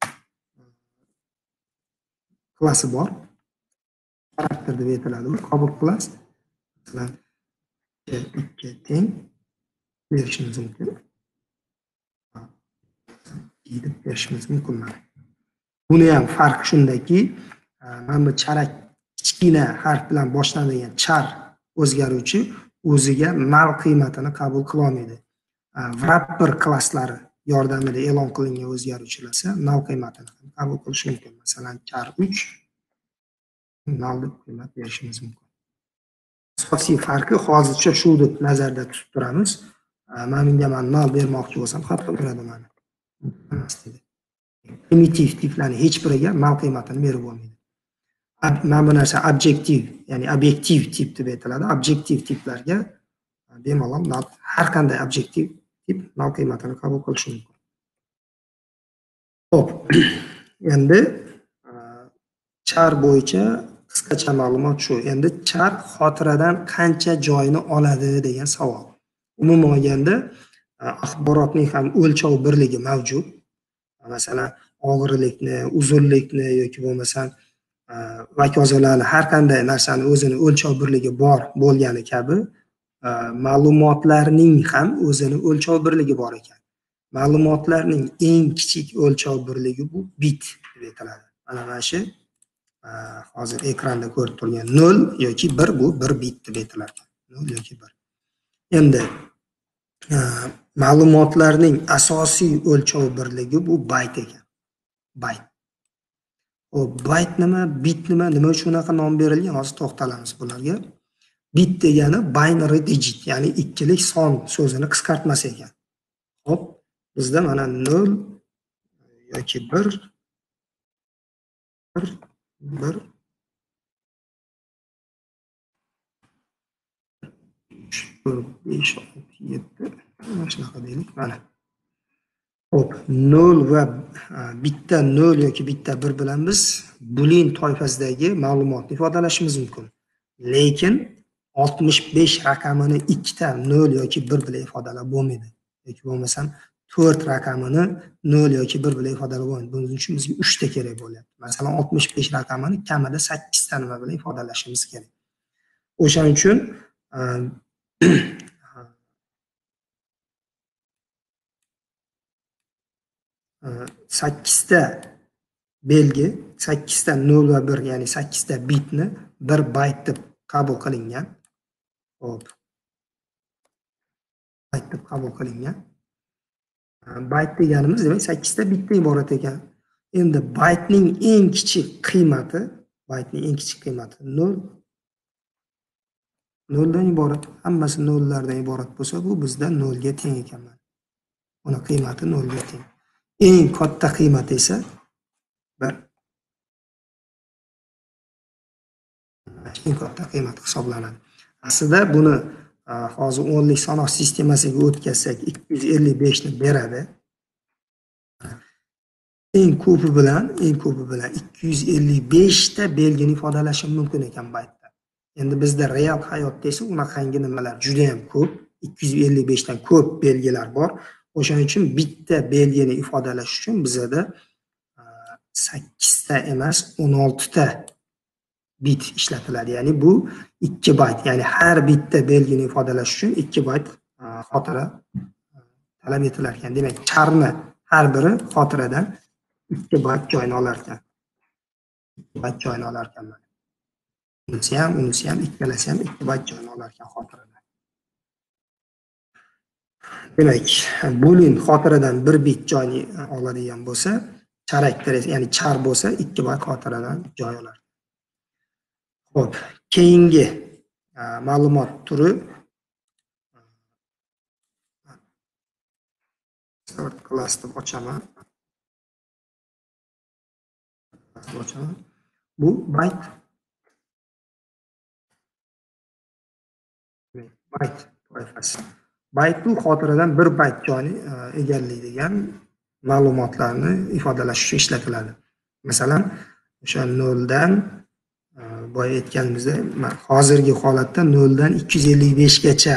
klassi bor. Xarakter deb aytiladi. Bu qobiq klass. Masalan, ikki teng berishimiz mumkin. deb berishimiz mumkin. Buni ham farqi shundaki, mana bu charak kichkina harf bilan boshlanadigan char o'zgaruvchi o'ziga null qiymatini qabul qila olmaydi. Wrapper klasslari yordamida e'lon qilingan o'zgaruvchilar esa null qiymatini qabul qilishi mumkin. Masalan, char uch null deb qiymat berishimiz mumkin. Asosiy farqi hozircha shu deb nazarda tutib turamiz. Mana bunga men null bermoqchi bo'lsam, xato beradi mana. Primitiv tiplarning hech biriga null qiymatini berib bo'lmaydi. Mana bu narsa objektiv, ya'ni obyektiv tip deb aytiladi. Objektiv tiplarga bemalol har qanday objektiv tip null qiymatini qabul qilishi mumkin. Xo'p, endi char bo'yicha qisqacha ma'lumot shu. Endi char xotiradan qancha joyni oladi degan savol. Umuman olganda axborotning ham o'lchov birligi mavjud. Masalan, og'irlikni, uzunlikni yoki bo'lmasam va ko'zolarni har qanday narsani o'zini o'lchov birligi bor bo'lgani kabi ma'lumotlarning ham o'zini o'lchov birligi bor ekan. Ma'lumotlarning eng kichik o'lchov birligi bu bit deb aytiladi. Mana mana shu hozir ekranda ko'rib turgan nol yoki bir bu bir bit deb aytiladi. nol yoki bir. Endi ma'lumotlarning asosiy o'lchov birligi bu bayt ekan. Bayt. O bayt nima, bit nima, nima uchun unaqa nom berilgan? Hozir to'xtalamiz bularga. Bit degani binary digit, ya'ni ikkilik son so'zini qisqartmasi ekan. Hop, bizda mana nol yoki bir bir bir uch to'rt besh olti yetti mana shunaqa deylik. Mana hop, nol va bitta nol yoki bitta bir bilan biz boolean toifasidagi ma'lumotni ifodalashimiz mumkin. Lekin oltmish besh raqamini ikkita nol yoki bir bilan ifodalab bo'lmaydi. Yoki bo'lmasam to'rt raqamini nol yoki bir bilan ifodalab bo'lmaydi. Buning uchun bizga uch ta kerak bo'lyapti. Masalan, oltmish besh raqamini kamida sakkiz ta nima bilan ifodalashimiz kerak. O'shaning uchun sakkiz ta belgi, sakkiz ta nol va bir, ya'ni sakkiz ta bitni bir bayt deb qabul qilingan. Hop. Bayt deb qabul qilingan. Bayt deganimiz demak sakkiz ta bitdan iborat ekan. Endi baytning eng kichik qiymati, baytning eng kichik qiymati nol. nol dan iborat. Hammasi nollardan iborat bo'lsa, bu bizda nol ga teng ekan. Uni qiymati nol ga teng. Eng katta qiymat esa bir. Eng katta qiymat hisoblanadi. Aslida buni hozir o'nlik sanoq sistemasiga o'tkazsak ikki yuz ellik besh ni beradi. Eng ko'pi bilan, eng ko'pi bilan ikki yuz ellik besh ta belgini ifodalashim mumkin ekan baytda. Endi bizda real hayotda esa unaqangi nimalar juda ham ko'p, ikki yuz ellik besh dan ko'p belgilar bor. O'shaning uchun bitta belgini ifodalash uchun bizda sakkiz ta emas, o'n olti ta bit ishlatiladi. Ya'ni bu ikki bayt. Ya'ni har bitta belgini ifodalash uchun ikki bayt xotira talab etilar ekan. Demak, charni har biri xotiradan ikki bayt joyini olar ekan. ikki bayt joyini olar ekan. Unisi ham, unisi ham, ikkalasi ham ikki bayt joyini olar ekan xotiradan. Demak, boolean xotiradan bir bit joyni oladigan bo'lsa, charakter, ya'ni char bo'lsa ikki bayt xotiradan joy olar. Xo'p, keyingi ma'lumot turi start class deb ochaman. Ochaman. Bu byte. Byte toifasi. Byte bu xotiradan bir bayt joyni egallaydigan ma'lumotlarni ifodalash uchun ishlatiladi. Masalan, o'sha nol dan boya aytganimizda hozirgi holatda nol dan ikki yuz ellik besh gacha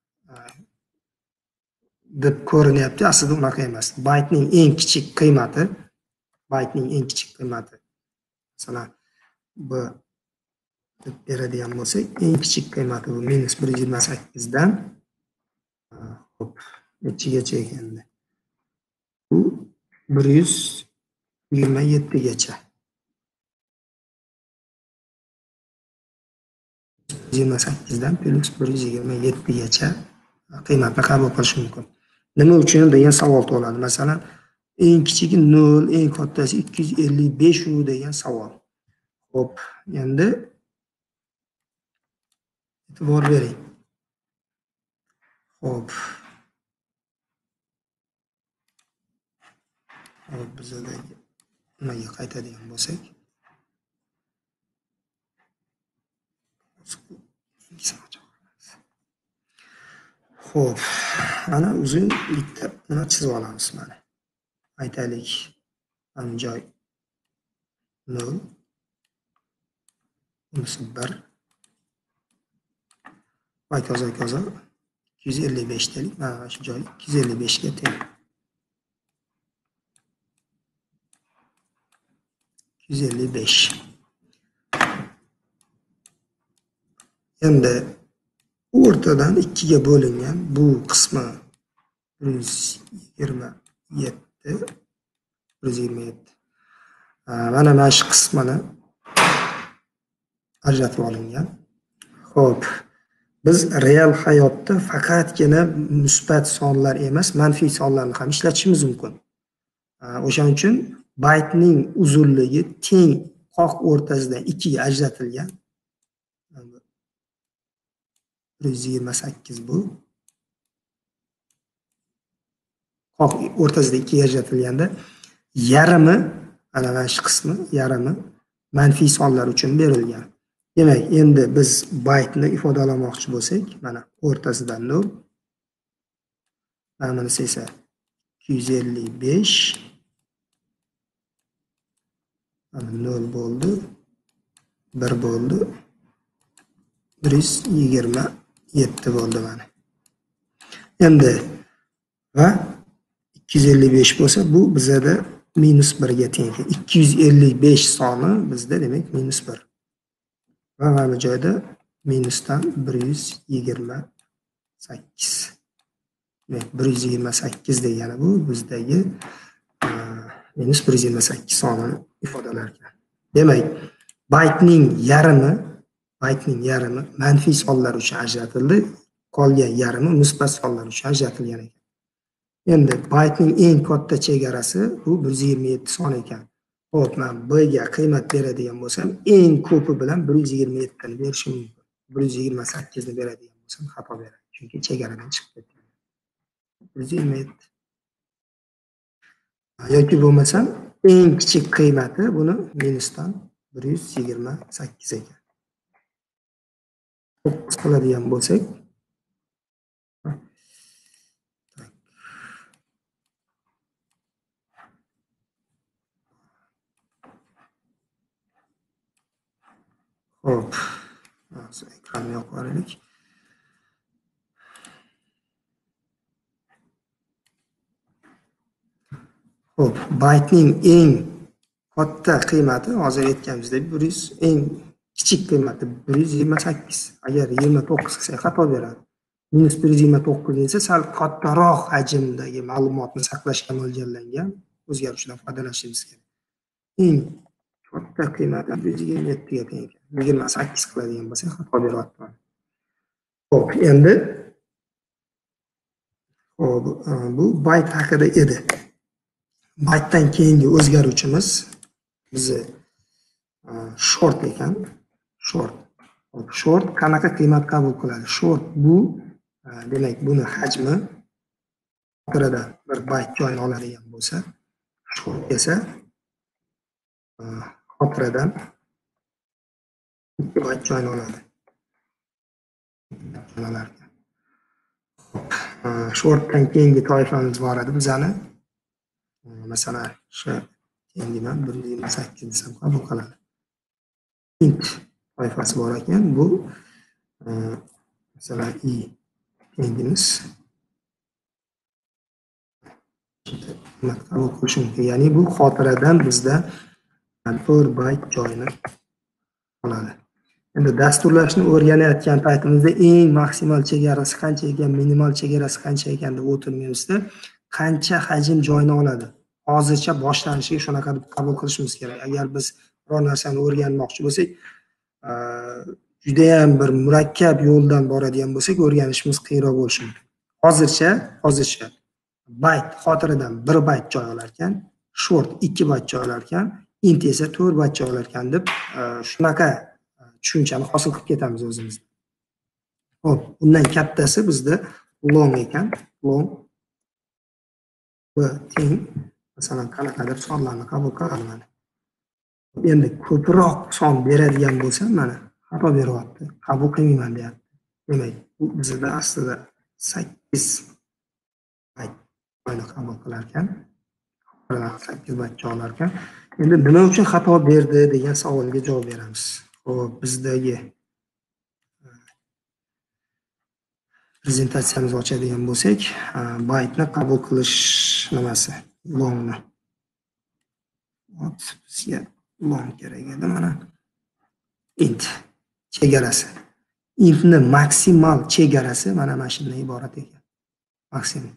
deb ko'rinyapti. Aslida unaqa emas. Baytning eng kichik qiymati, baytning eng kichik qiymati. Masalan, bu deb beradigan bo'lsak, eng kichik qiymati bu minus bir yuz yigirma sakkiz dan hop, nechigacha ekanda? Bu bir yuz yigirma yetti gacha. yigirma sakkiz dan plus bir yuz yigirma yetti gacha qiymatni qabul qilish mumkin. Nima uchun degan savol tug'iladi. Masalan, eng kichigi nol, eng kattasi ikki yuz ellik besh u degan savol. Xo'p, endi e'tibor bering. Xo'p. Hop, bizdagi nimaga qaytadigan bo'lsak, xo'p, mana uzun bitta nima chizib olamiz mana. Aytaylik, mana joy nol, bunisi bir, hokazo hokazo ikki yuz ellik besh deylik, mana shu joy ikki yuz ellik besh ga teng. ikki yuz ellik besh. Endi o'rtadan ikkiga bo'lingan bu qismi bir yuz yigirma yetti, bir yuz yigirma yetti. Mana mana shu qismini ajratib olingan. Xo'p, biz real hayotda faqatgina musbat sonlar emas, manfiy sonlarni ham ishlatishimiz mumkin. O'shaning uchun baytning uzunligi teng qoq o'rtasidan ikkiga ajratilgan. bir yuz yigirma sakkiz bu. Qoq o'rtasida ikkiga ajratilganda yarimi, ana mana shu qismi yarimi manfiy sonlar uchun berilgan. Demak, endi biz baytni ifodalamoqchi bo'lsak, mana o'rtasidan nol, mana bunisi esa ikki yuz ellik besh, mana nol bo'ldi, bir bo'ldi, bir yuz yigirma yetti bo'ldi mana. Endi va ikki yuz ellik besh bo'lsa, bu bizada minus bir ga teng. ikki yuz ellik besh soni bizda demak minus bir. Va mana bu joyda minusdan bir yuz yigirma sakkiz. Demak, bir yuz yigirma sakkiz degani bu bizdagi minus bir yuz yigirma sakkiz sonini ifodalar ekan. Demak, baytning yarimi, baytning yarimi manfiy sonlar uchun ajratildi, qolgan yarimi musbat sonlar uchun ajratilgan ekan. Endi baytning eng katta chegarasi bu bir yuz yigirma yetti son ekan. Xo'p, men b ga qiymat beradigan bo'lsam, eng ko'pi bilan bir yuz yigirma yetti ni berishim mumkin. bir yuz yigirma sakkiz ni beradigan bo'lsam xato beradi, chunki chegaradan chiqib ketgan. bir yuz yigirma yetti. Yoki bo'lmasam, eng kichik qiymati buni minusdan bir yuz yigirma sakkiz ekan. to'qqiz qiladigan bo'lsak, hop, ekranni yoqib yuboraylik. Hop, baytning eng katta qiymati hozir aytganimizdek bir yuz, eng kichik qiymati bir yuz yigirma sakkiz. Agar yigirma to'qqiz qilsak xato beradi. minus bir yuz yigirma to'qqiz esa sal kattaroq hajmdagi ma'lumotni saqlashga mo'ljallangan o'zgaruvchidan foydalanishimiz kerak. Eng katta qiymati bir yuz yigirma yetti ga teng ekan. yigirma sakkiz qiladigan bo'lsak xato beryapman. Xo'p, endi hop, bu bayt haqida edi. Baytdan keyingi o'zgaruvchimiz bizi short ekan. Short. Hop, short qanaqa qiymat qabul qiladi? Short bu demak, buni hajmi xotiradan bir bayt joyini oladigan bo'lsa, short esa xotiradan ikki bayt joyini oladi. Shortdan keyingi toifamiz bor edi bizani. Masalan, shu keyingi men bir yuz yigirma sakkiz desam qabul qiladi. Int toifasi bor ekan. Bu masalan i keyingimiz qabul qilish mumkin. Ya'ni bu xotiradan bizda to'rt bayt joyini oladi. Endi dasturlashni o'rganayotgan paytimizda eng maksimal chegarasi qancha ekan, minimal chegarasi qancha ekan deb o'tirmaymizda, qancha hajm joyini oladi. Hozircha boshlanishiga shunaqa deb qabul qilishimiz kerak. Agar biz biror narsani o'rganmoqchi bo'lsak, juda ham bir murakkab yo'ldan boradigan bo'lsak, o'rganishimiz qiyinroq bo'lishi mumkin. Hozircha, hozircha bayt xotiradan bir bayt joy olar ekan, short ikki bayt joy olar ekan, int esa to'rt bayt joy olar ekan deb shunaqa tushunchani hosil qilib ketamiz o'zimiz. Xo'p, undan kattasi bizda long ekan. Long va teng masalan qanaqadir sonlarni qabul qiladi mana. Endi ko'proq son beradigan bo'lsam, mana xato beryapti. Qabul qilmayman deyapti. Demak, bu bizda aslida sakkiz bayt joyni qabul qilar ekan. sakkiz baytcha olar ekan. Endi nima uchun xato berdi degan savolga javob beramiz. Xo'p, bizdagi prezentatsiyamizni ochadigan bo'lsak, baytni qabul qilish nimasi? Longni. Hop, bizga long kerak edi mana. Int chegarasi. Intni maksimal chegarasi mana mana shundan iborat ekan. Maksimum.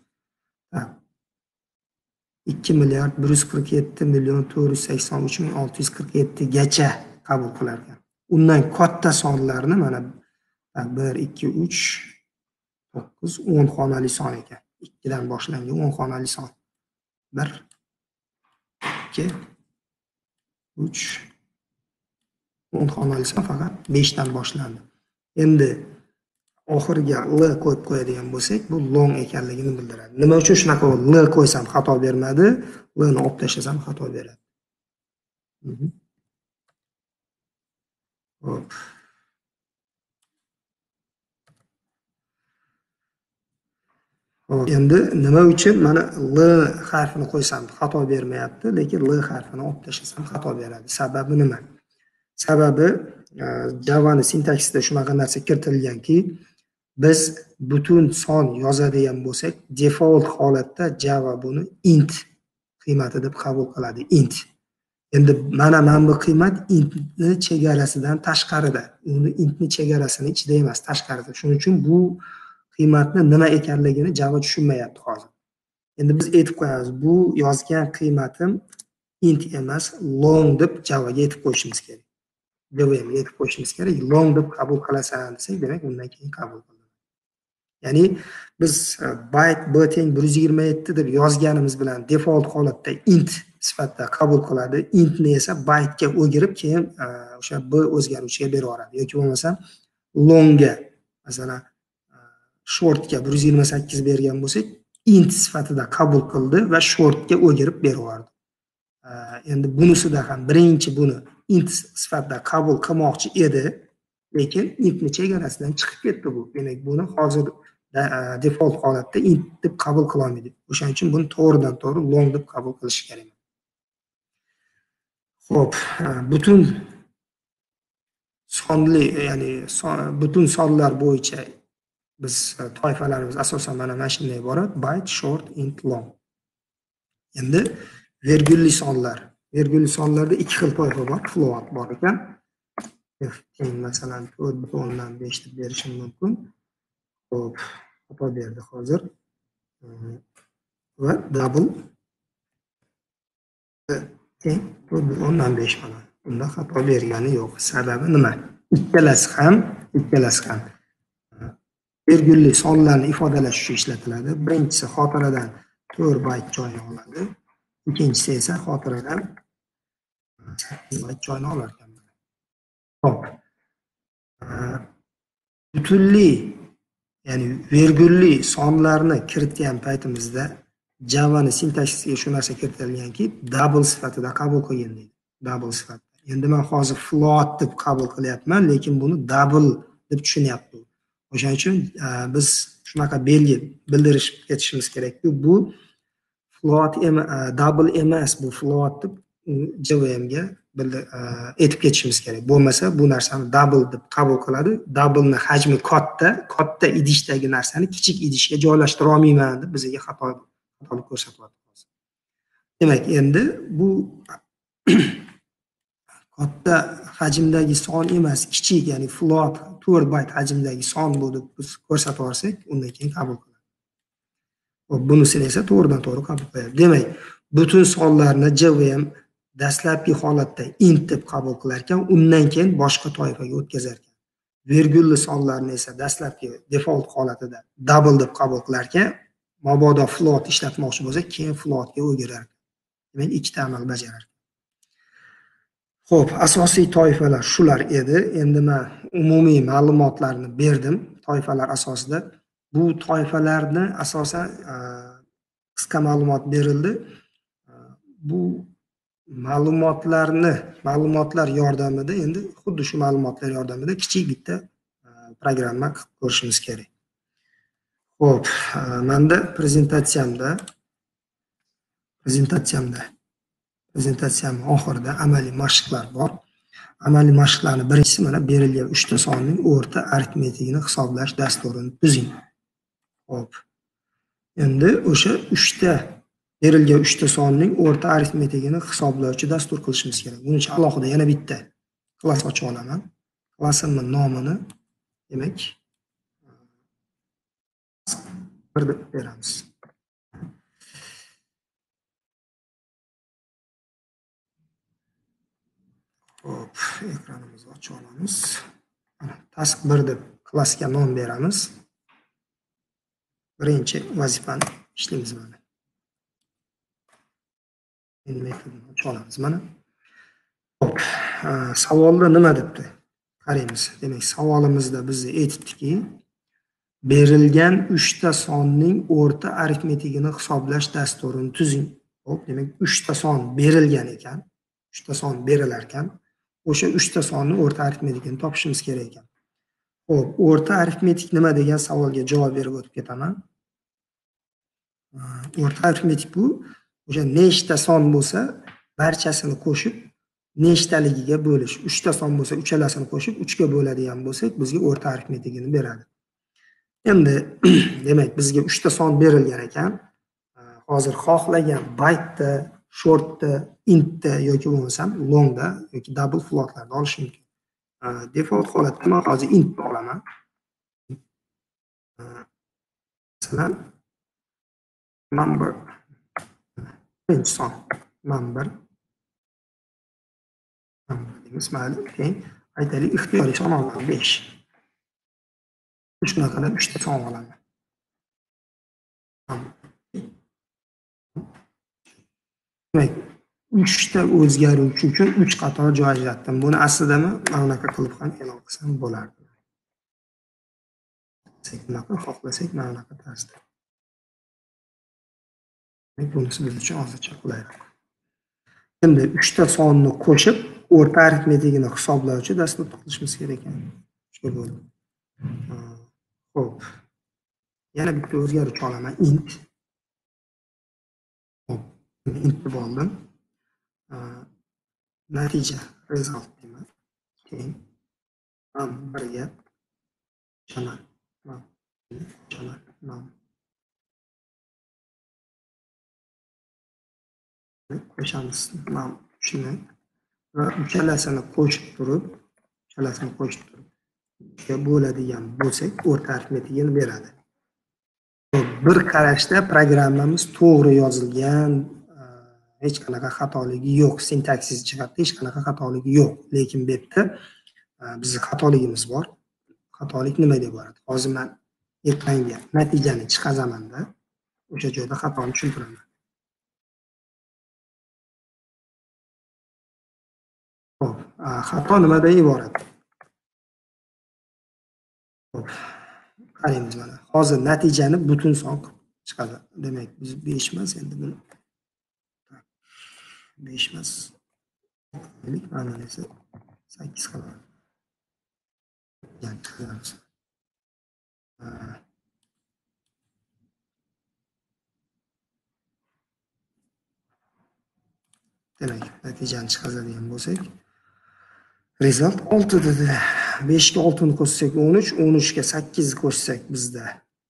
ikki milliard bir yuz qirq yetti million to'rt yuz sakson uch ming olti yuz qirq yetti gacha qabul qilar ekan. Undan katta sonlarni mana bir, ikki, uch, to'qqiz, o'n xonali son ekan. ikki dan boshlangan o'n xonali son. bir, ikki, uch, o'n xonali son faqat besh dan boshlandi. Endi oxiriga l qo'yib qo'yadigan bo'lsak, bu long ekanligini bildiradi. Nima uchun shunaqa l qo'ysam xato bermadi, l ni olib tashlasam xato beradi. Hop. Hop, endi nima uchun mana l harfini qo'ysam xato bermayapti, lekin l harfini olib tashlasam xato beradi. Sababi nima? Sababi Java ni sintaksida shunaqa narsa kiritilganki, biz butun son yozadigan bo'lsak, default holatda Java buni int qiymati deb qabul qiladi. Int. Endi mana mana bu qiymat intni chegarasidan tashqarida. Uni intni chegarasini ichida emas, tashqarida. Shuning uchun bu qiymatni nima ekanligini Java tushunmayapti hozir. Endi biz aytib qo'yamiz, bu yozgan qiymatim int emas, long deb Javaga aytib qo'yishimiz kerak. Javaga aytib qo'yishimiz kerak. Long deb qabul qilasan desak, demak undan keyin qabul qiladi. Ya'ni biz byte b teng bir yuz yigirma yetti deb yozganimiz bilan default holatda int sifatida qabul qiladi. Intni esa byte ga o'girib, keyin o'sha b o'zgaruvchiga beraveradi. Yoki bo'lmasa longga, masalan, shortga bir yuz yigirma sakkiz bergan bo'lsak, int sifatida qabul qildi va shortga o'girib beraverdi. Endi bunisida ham birinchi buni int sifatida qabul qilmoqchi edi, lekin intni chegarasidan chiqib ketdi bu. Demak, buni hozir default holatda int deb qabul qila olmaydi. O'shaning uchun buni to'g'ridan to'g'ri long deb qabul qilish kerak. Xo'p, butun sonli, ya'ni butun sonlar bo'yicha biz toifalarimiz asosan mana mana shunday iborat: byte, short, int, long. Endi vergulli sonlar. Vergulli sonlarda ikki xil toifa bor, float bor ekan. F teng masalan to'rt butun o'ndan besh deb berishim mumkin. Xo'p, xato berdi hozir. Va double teng to'rt butun o'ndan besh mana. Bunda xato bergani yo'q. Sababi nima? Ikkalasi ham, ikkalasi ham vergulli sonlarni ifodalash uchun ishlatiladi. Birinchisi xotiradan to'rt bayt joyni oladi. Ikkinchisi esa xotiradan sakkiz bayt joyni olar ekan. Hop. Butunli, ya'ni vergulli sonlarni kiritgan paytimizda Java ni sintaksisiga shu narsa kiritilganki, double sifatida qabul qilgan deydi. Double sifatida. Endi men hozir float deb qabul qilyapman, lekin buni double deb tushunyapman. O'shaning uchun biz shunaqa belgi bildirish ketishimiz kerakki, bu float double emas, bu float deb J V M ga aytib ketishimiz kerak. Bo'lmasa bu narsani double deb qabul qiladi. Double ni hajmi katta, katta idishdagi narsani kichik idishga joylashtira olmayman deb bizga xato xatolik ko'rsatyapti. Demak, endi bu katta hajmdagi son emas, kichik, ya'ni float to'rt bayt hajmdagi son bu deb biz ko'rsatib olsak, undan keyin qabul qiladi. Xo'p, bunisini esa to'g'ridan to'g'ri qabul qiladi. Demak, butun sonlarni J V M dastlabki holatda int deb qabul qilar ekan, undan keyin boshqa toifaga o'tkazar ekan. Vergulli sonlarni esa dastlabki default holatida double deb qabul qilar ekan, mabodo float ishlatmoqchi bo'lsa, keyin floatga o'girar. Demak, ikkita amal bajarar. Xo'p, asosiy toifalar shular edi. Endi men umumiy ma'lumotlarni berdim toifalar asosida. Bu toifalarni asosan qisqa ma'lumot berildi. Bu ma'lumotlarni, ma'lumotlar yordamida endi xuddi shu ma'lumotlar yordamida kichik bitta programma qilib ko'rishimiz kerak. Xo'p, menda prezentatsiyamda prezentatsiyamda prezentatsiyamning oxirida amaliy mashqlar bor. Amaliy mashqlarning birinchisi mana berilgan uchta sonning o'rta aritmetikini hisoblash dasturini tuzing. Xo'p. Endi o'sha uchta berilgan uchta sonning o'rta aritmetikini hisoblovchi dastur qilishimiz kerak. Buning uchun alohida yana bitta klass ochib olaman. Klassimning nomini demak bir deb beramiz. Hop, ekranimizni ochib olamiz. Task bir deb klassga nom beramiz. Birinchi vazifani ishlaymiz mana. Endi metodni ochib olamiz mana. Hop, savolda nima debdi? Qaraymiz. Demak, savolimizda biz aytibdiki, berilgan uchta sonning o'rta aritmetikini hisoblash dasturini tuzing. Hop, demak, uchta son berilgan ekan. uchta son berilar ekan. O'sha uchta sonning o'rta aritmetikini topishimiz kerak ekan. Xo'p, o'rta aritmetik nima degan savolga javob berib o'tib ketaman. O'rta aritmetik bu o'sha nechta son bo'lsa, barchasini qo'shib nechtaligiga bo'lish. uchta son bo'lsa, uchalasini qo'shib uch ga bo'ladigan bo'lsak, bizga o'rta aritmetikini beradi. Endi demak, bizga uchta son berilgan ekan. Hozir xohlagan byte'da, shortda, intda yoki bo'lmasam longda yoki double floatlarda olish mumkin. Default holatda men hozir intni olaman. Masalan, number birinchi son number number deymiz. Mayli, keyin aytaylik ixtiyoriy son olaman besh. Shuna qilib uchta son olaman. Demak, uchta o'zgaruvchi uchun uch qator joy ajratdim. Buni aslida men bunaqa qilib ham e'lon qilsam bo'lardi. Bunaqa xohlasak mana bunaqa tarzda. Bunisi biz uchun hozircha qulayroq. Endi uchta sonni qo'shib o'rta aritmetikini hisoblovchi dastur qilishimiz kerak ekan. Shu bo'ldi. Xo'p. Yana bitta o'zgaruvchi olaman int. Hop, int oldim. Natija result deyman. Keyin ham birga qo'shaman. Qo'shaman. Nom. Qo'shamiz nom shuni va uchalasini qo'shib turib, uchalasini qo'shib turib bo'ladigan bo'lsak, o'rta aritmetikini beradi. Bir qarashda programmamiz to'g'ri yozilgan, hech qanaqa xatoligi yo'q, sintaksis jihatdan hech qanaqa xatoligi yo'q. Lekin bu yerda bizning xatoligimiz bor. Xatolik nima deb boradi? Hozir men ekranga natijani chiqazaman-da, o'sha joyda xatoni tushuntiraman. Xo'p, xato nimadan iborat? Xo'p, qaraymiz mana. Hozir natijani butun son chiqadi. Demak, biz besh emas endi buni besh emas. Demak, mana esa sakkiz qiladi. Yani chiqamiz. Demak, natijani chiqazadigan bo'lsak, result olti dedi. besh ga olti ni qo'shsak o'n uch, o'n uch ga sakkiz qo'shsak bizda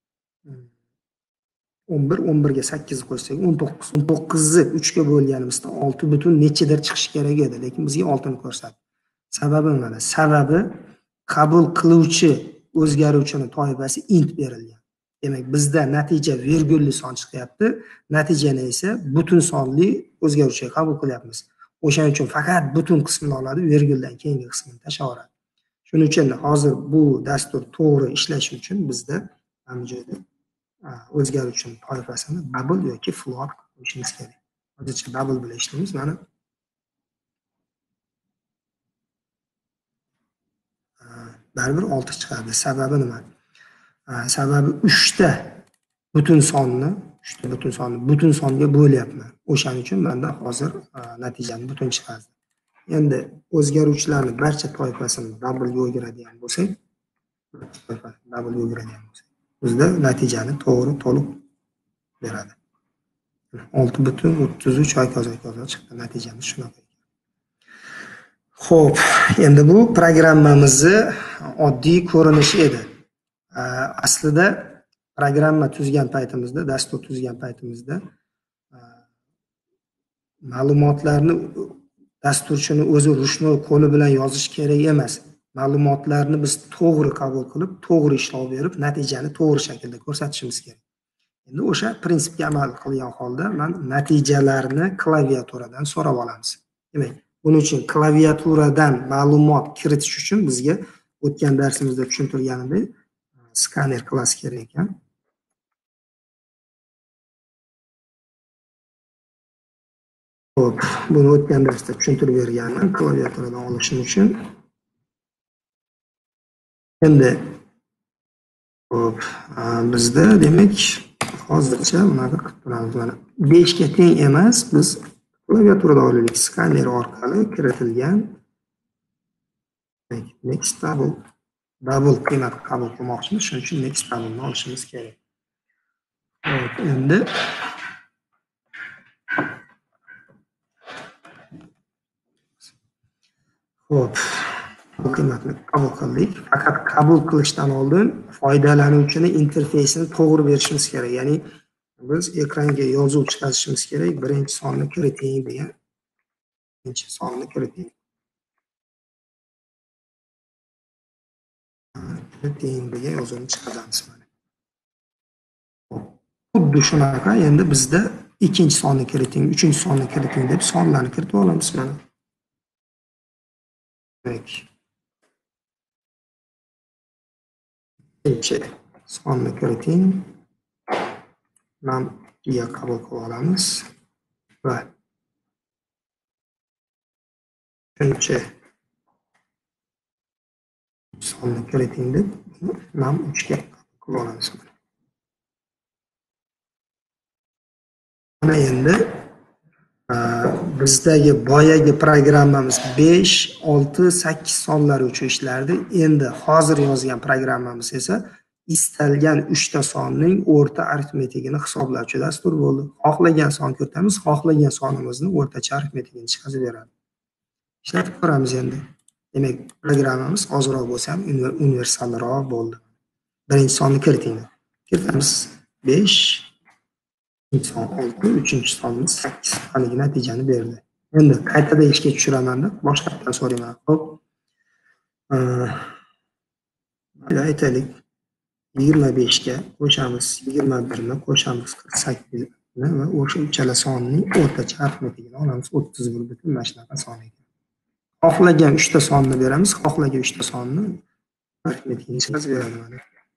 o'n bir, o'n bir ga sakkiz qo'shsak o'n to'qqiz. o'n to'qqiz ni uch ga bo'lganimizda olti butun nechidir chiqishi kerak edi, lekin bizga olti ni ko'rsatdi. Sababi nimada? Sababi qabul qiluvchi o'zgaruvchini toifasi int berilgan. Demak, bizda natija virgulli son chiqyapti, natijani esa butun sonli o'zgaruvchiga qabul qilyapmiz. O'shaning uchun faqat butun qismini oladi, virguldan keyingi qismini tashlaveradi. Shuning uchun hozir bu dastur to'g'ri ishlashi uchun bizda mana bu joyda o'zgaruvchining toifasini double yoki float qo'yishimiz kerak. Hozircha double bilan ishlaymiz. Mana baribir olti chiqadi. Sababi nima? Sababi uchta butun sonni, uchta butun sonni butun songa bo'lyapman. O'shaning uchun menda hozir natijani butun chiqadi. Endi o'zgaruvchilarning barcha toifasini double ga o'giradigan bo'lsak, double ga o'giradigan bo'lsak, bizda natijani to'g'ri to'liq beradi. olti butun o'ttiz uch hokazo hokazo chiqdi. Natijamiz shunaqa. Xo'p, endi bu programmamizni oddiy ko'rinishi edi. Aslida programma tuzgan paytimizda, dastur tuzgan paytimizda ma'lumotlarni dasturchini o'zi ruchnoy qo'li bilan yozish kerak emas. Ma'lumotlarni biz to'g'ri qabul qilib, to'g'ri ishlov berib, natijani to'g'ri shaklda ko'rsatishimiz kerak. Endi o'sha prinsipga amal qilgan holda men natijalarni klaviaturadan so'rab olamiz. Demak, buning uchun klaviaturadan ma'lumot kiritish uchun bizga o'tgan darsimizda tushuntirganimdek skaner klass kerak ekan. Xo'p, buni o'tgan darsda tushuntirib berganman klaviaturadan olishim uchun. Endi xo'p, bizda demak hozircha bunaqa qilib turamiz. Mana besh ga teng emas, biz klaviaturada olaylik. Skaner orqali kiritilgan next double double qiymat qabul qilmoqchimiz. Shuning uchun next double ni olishimiz kerak. Xo'p, endi Xo'p, bu qiymatni qabul qildik. Faqat qabul qilishdan oldin foydalanuvchini interfeysini to'g'ri berishimiz kerak. Ya'ni biz ekranga yozuv chiqarishimiz kerak. Birinchi sonni kiriting degan. Birinchi sonni kiriting. Kiriting degan yozuvni chiqaramiz mana. Xuddi shunaqa endi bizda ikkinchi sonni kiriting, uchinchi sonni kiriting deb sonlarni kiritib olamiz mana. Demak, ikkinchi sonni kiriting. Nam ga qabul qilib olamiz va uchinchi sonni kiriting deb nam uch ga qabul qilib olamiz. Mana endi bizdagi boyagi programmamiz besh, olti, sakkiz sonlar uchun ishlardi. Endi hozir yozgan programmamiz esa istalgan uchta sonning o'rta arifmetigini hisoblovchi dastur bo'ldi. Xohlagan son kiritamiz, xohlagan sonimizni o'rtacha arifmetigini chiqarib beradi. Ishlatib ko'ramiz endi. Demak, programmamiz ozroq bo'lsa ham universalroq bo'ldi. Birinchi sonni kiriting. Kiritamiz besh, ikkinchi son olti, uchinchi sonimiz sakkiz. Haligi natijani berdi. Endi qaytada ishga tushiraman deb boshqatdan so'rayman. Xo'p. Mana aytaylik. yigirma besh ga qo'shamiz, yigirma bir ni qo'shamiz, qirq sakkiz ni va o'sha uchala sonning o'rtacha arifmetigini olamiz. o'ttiz bir butun mana shunaqa son ekan. Xohlagan uchta sonni beramiz, xohlagan uchta sonni arifmetigini chiqarib beradi mana.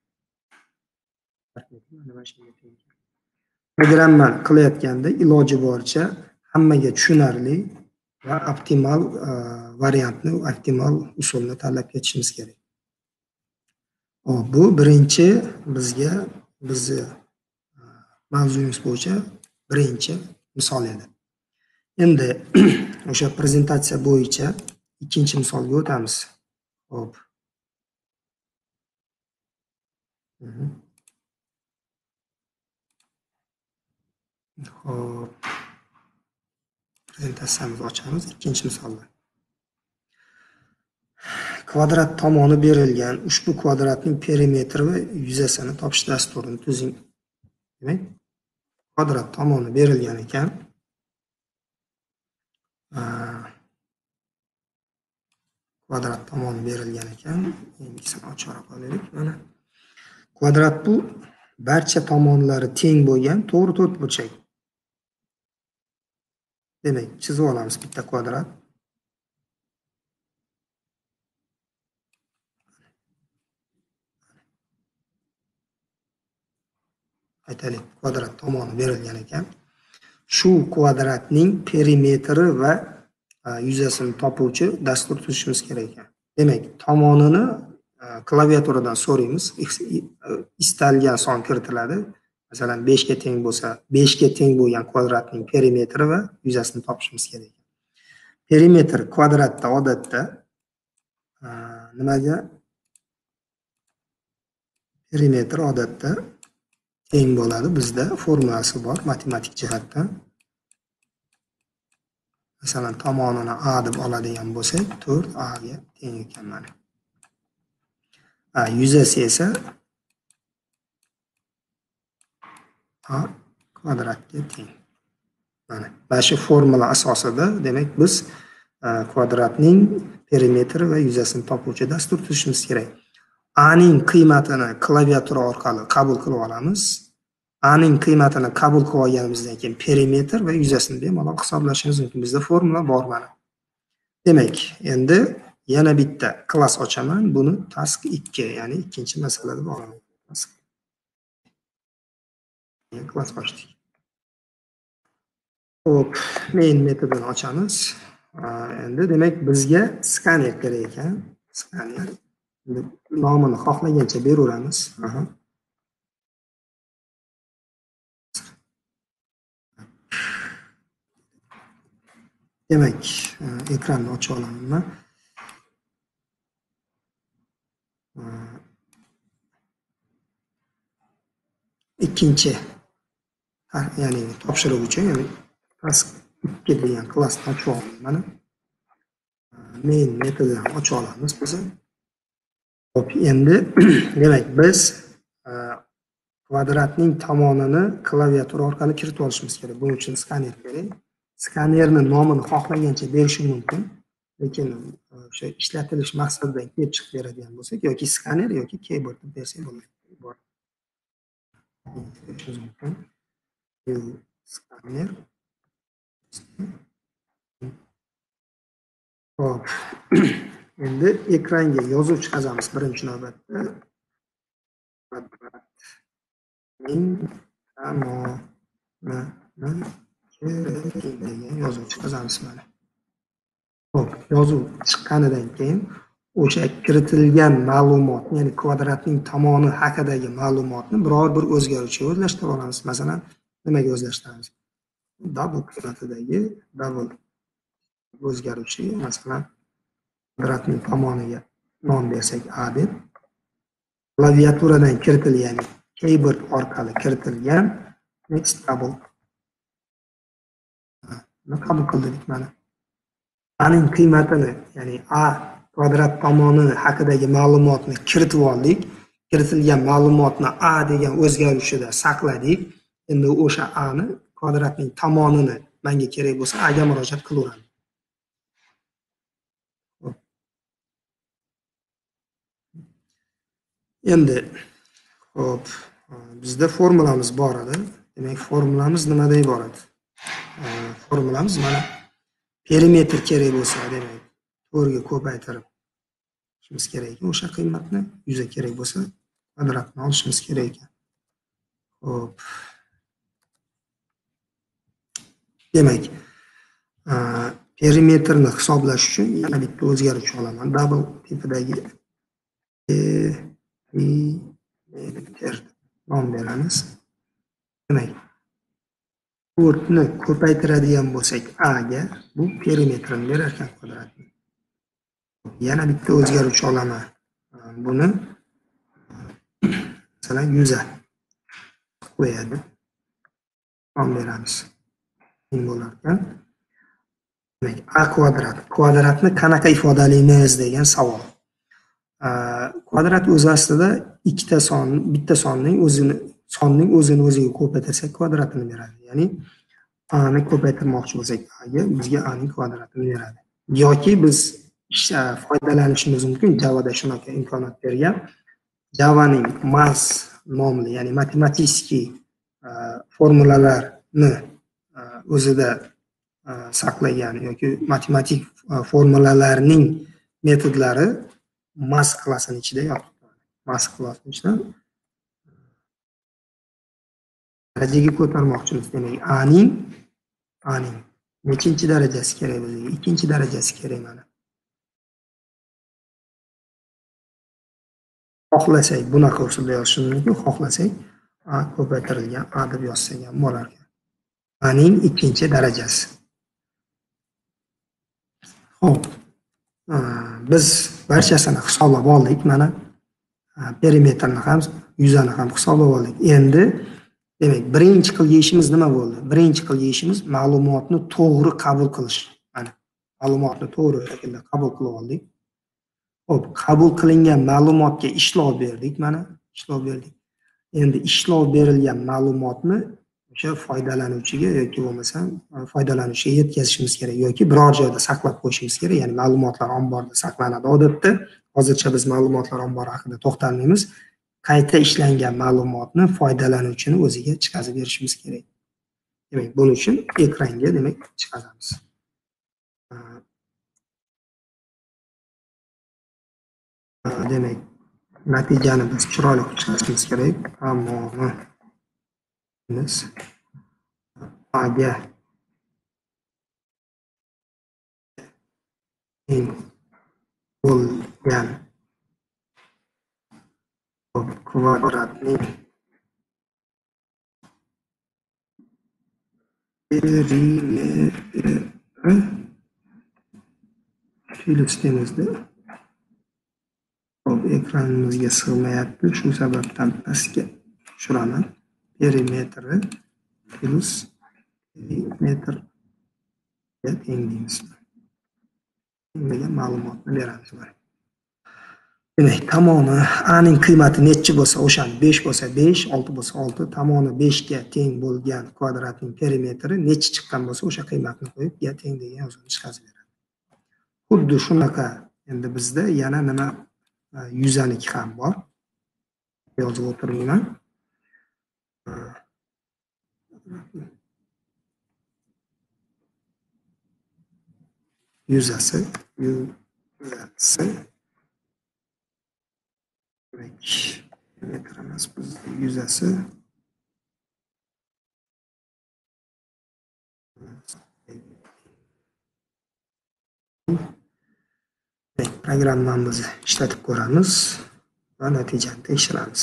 Programma qilayotganda iloji boricha hammaga tushunarli va optimal variantni, optimal usulni tanlab ketishimiz kerak. Bu birinchi bizga bizni mavzuyimiz bo'yicha birinchi misol edi. Endi o'sha prezentatsiya bo'yicha ikkinchi misolga o'tamiz. Xo'p. Xo'p. Prezentatsiyamizni ochamiz ikkinchi misolda. Kvadrat tomoni berilgan ushbu kvadratning perimetri va yuzasini topish dasturini tuzing. Demak, kvadrat tomoni berilgan ekan. Kvadrat tomoni berilgan ekan. Yangisini ochib olaylik mana. Kvadrat bu barcha tomonlari teng bo'lgan to'g'ri to'rtburchak. Demak, chizib olamiz bitta kvadrat. Aytaylik, kvadrat tomoni berilgan ekan. Shu kvadratning perimetri va yuzasini topuvchi dastur tuzishimiz kerak ekan. Demak, tomonini klaviaturadan so'raymiz. Istalgan son kiritiladi. Masalan, besh ga teng bo'lsa, besh ga teng bo'lgan kvadratning perimetri va yuzasini topishimiz kerak ekan. Perimetr kvadratda odatda nimaga? Perimetr odatda teng bo'ladi. Bizda formulasi bor matematik jihatdan. Masalan, tomonini a deb oladigan bo'lsak, to'rt a ga teng ekan mana. A yuzasi esa a kvadratga teng. Mana. Mana shu formula asosida, demak, biz kvadratning perimetri va yuzasini topuvchi dastur tuzishimiz kerak. A ning qiymatini klaviatura orqali qabul qilib olamiz. A ning qiymatini qabul qilib olganimizdan keyin perimetr va yuzasini bemalol hisoblashimiz mumkin. Bizda formula bor mana. Demak, endi yana bitta klass ochaman. Buni task ikki, ya'ni ikkinchi masala deb olaman. Klass ochdik. Hop, main metodini ochamiz. Endi demak bizga skaner kerak ekan. Skaner nomini xohlagancha beraveramiz. Aha. Demak, ekranni ocha olaman. Ikkinchi, ya'ni topshiriq uchun, ya'ni task ikki degan klassni ochib oldim mana. Main metodini ocha olamiz biz. Hop, endi demak biz kvadratning tomonini klaviatura orqali kiritib olishimiz kerak. Buning uchun skaner kerak. Skanerni nomini xohlagancha berishim mumkin, lekin o'sha ishlatilish maqsadidan kelib chiqib beradigan bo'lsak, yoki skaner yoki keyboard deb bersak bo'ladi. Skaner. Hop. Endi ekranga yozuv chiqazamiz birinchi navbatda. Kvadratning tomonini degan yozuv chiqazamiz mana. Hop, yozuv chiqqanidan keyin o'sha kiritilgan ma'lumot, ya'ni kvadratning tomoni haqidagi ma'lumotni biror bir o'zgaruvchiga o'zlashtirib olamiz. Masalan, nimaga o'zlashtiramiz? Double qimatidagi double o'zgaruvchiga, masalan, kvadratning tomoniga nom bersak a deb, klaviaturadan kiritilgan, keyboard orqali kiritilgan next double ni qabul qildik mana. A ning qiymatini, ya'ni a kvadrat tomoni haqidagi ma'lumotni kiritib oldik. Kiritilgan ma'lumotni a degan o'zgaruvchida saqladik. Endi o'sha a ni kvadratning tomonini menga kerak bo'lsa a ga murojaat qilaveraman. Endi hop, bizda formulamiz bor edi. Demak, formulamiz nimadan iborat? Formulamiz mana perimetr kerak bo'lsa, demak, to'rtga ko'paytirib olishimiz kerak ekan. O'sha qiymatni yuza kerak bo'lsa, kvadratni olishimiz kerak ekan. Hop. Demak, perimetrni hisoblash uchun yana bitta o'zgaruvchi olaman. Double tipidagi perimetr nom beramiz. Demak, to'rtni ko'paytiradigan bo'lsak a ga, bu perimetrini berar ekan kvadratni. Yana bitta o'zgaruvchi olaman. Buni masalan yuza qo'yadi. Nom beramiz. Bo'lar ekan. Demak, a kvadrat. Kvadratni qanaqa ifodalaymiz degan savol. Kvadrat o'z aslida ikkita son, bitta sonning o'zini sonning o'zini o'ziga ko'paytirsak kvadratini beradi. Ya'ni a ni ko'paytirmoqchi bo'lsak a ga, bizga a ning kvadratini beradi. Yoki biz foydalanishimiz mumkin. Javada shunaqa imkoniyat bergan. Javaning mass nomli, ya'ni matematik formulalarni o'zida saqlagan yoki matematik formulalarning metodlari mass klassining ichida yotibdi. Mass klassining ichida darajaga ko'tarmoqchimiz. Demak, a ning a ning nechinchi darajasi kerak bizga? Ikkinchi darajasi kerak mana. Xohlasak bunaqa usulda yozishimiz mumkin, xohlasak a ko'paytirilgan a deb yozsak ham bo'lar ekan. A ning ikkinchi darajasi. Xo'p. Biz barchasini hisoblab oldik. Mana perimetrni ham, yuzani ham hisoblab oldik. Endi Demak, birinchi qilgan ishimiz nima bo'ldi? Birinchi qilgan ishimiz ma'lumotni to'g'ri qabul qilish. Mana ma'lumotni to'g'ri shaklda qabul qilib oldik. Xo'p, qabul qilingan ma'lumotga ishlov berdik, mana ishlov berdik. Endi ishlov berilgan ma'lumotni o'sha foydalanuvchiga yoki bo'lmasam foydalanuvchiga yetkazishimiz kerak yoki biror joyda saqlab qo'yishimiz kerak. Ya'ni ma'lumotlar omborida saqlanadi odatda. Hozircha biz ma'lumotlar ombori haqida to'xtalmaymiz. Qayta ishlangan ma'lumotni foydalanuvchini o'ziga chiqarib berishimiz kerak. Demak, buning uchun ekranga demak chiqaramiz. Demak, natijani biz chiroyli qilib chiqarishimiz kerak. Hammoni biz aga eng bo'lgan kvadratning perimetri Philips demizda. Hop, ekranimizga sig'mayapti. Shu sababdan pastga tushiraman. Perimetri plus perimetr teng deymiz. Degan ma'lumotni beramiz. Demak, tomoni A ning qiymati necha bo'lsa, o'shani besh bo'lsa besh, olti bo'lsa olti, tomoni besh ga teng bo'lgan kvadratning perimetri necha chiqqan bo'lsa, o'sha qiymatni qo'yib, ga teng degan yozuvni chiqarib beradi. Xuddi shunaqa endi bizda yana nima yuzaniki ham bor. Yozib o'tirmayman. Yuzasi, yuzasi metr emas, bizda yuzasi programmamizni ishlatib ko'ramiz va natijani tekshiramiz.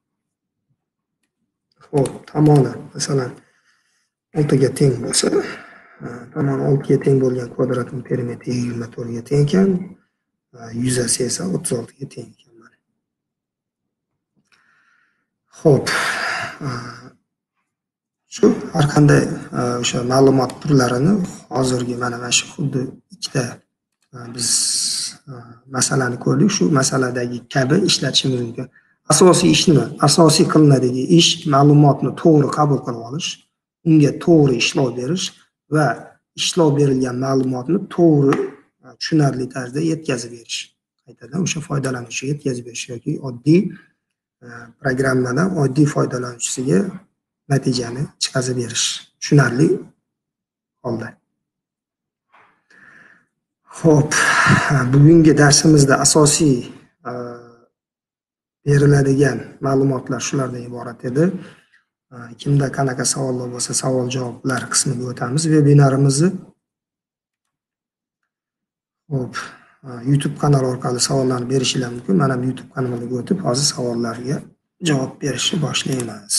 Xo'p, tomoni masalan olti ga teng bo'lsa, tomoni olti ga teng bo'lgan kvadratning perimetri yigirma to'rt ga teng ekan, yuzasi esa o'ttiz olti ga teng ekan. Xo'p, shu har qanday o'sha ma'lumot turlarini hozirgi mana mana shu xuddi ikkita biz masalani ko'rdik. Shu masaladagi kabi ishlatishimiz mumkin. Asosiy ish nima? Asosiy qilinadigan ish ma'lumotni to'g'ri qabul qilib olish, unga to'g'ri ishlov berish va ishlov berilgan ma'lumotni to'g'ri tushunarli tarzda yetkazib berish. Qaytadan o'sha foydalanuvchiga yetkazib berish yoki oddiy programmadan oddiy foydalanuvchisiga natijani chiqarib berish tushunarli holda. Xo'p, bugungi darsimizda asosiy beriladigan ma'lumotlar shulardan iborat edi. Kimda qanaqa savollar bo'lsa, savol-javoblar qismiga o'tamiz vebinarimizni. Xo'p, YouTube kanali orqali savollarni berishingiz mumkin. Mana bu YouTube kanaliga o'tib, hozir savollarga javob berishni boshlaymiz.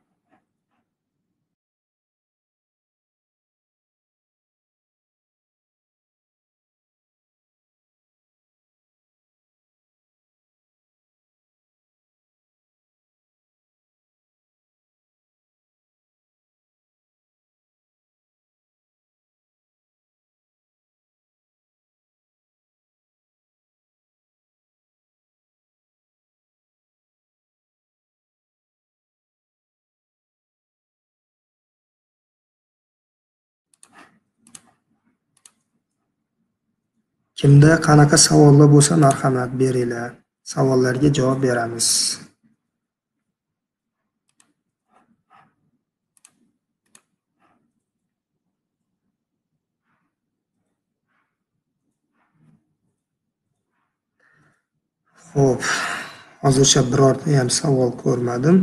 Kimda qanaqa savollar bo'lsa, marhamat beringlar. Savollarga javob beramiz. Xo'p, hozircha birorta ham savol ko'rmadim.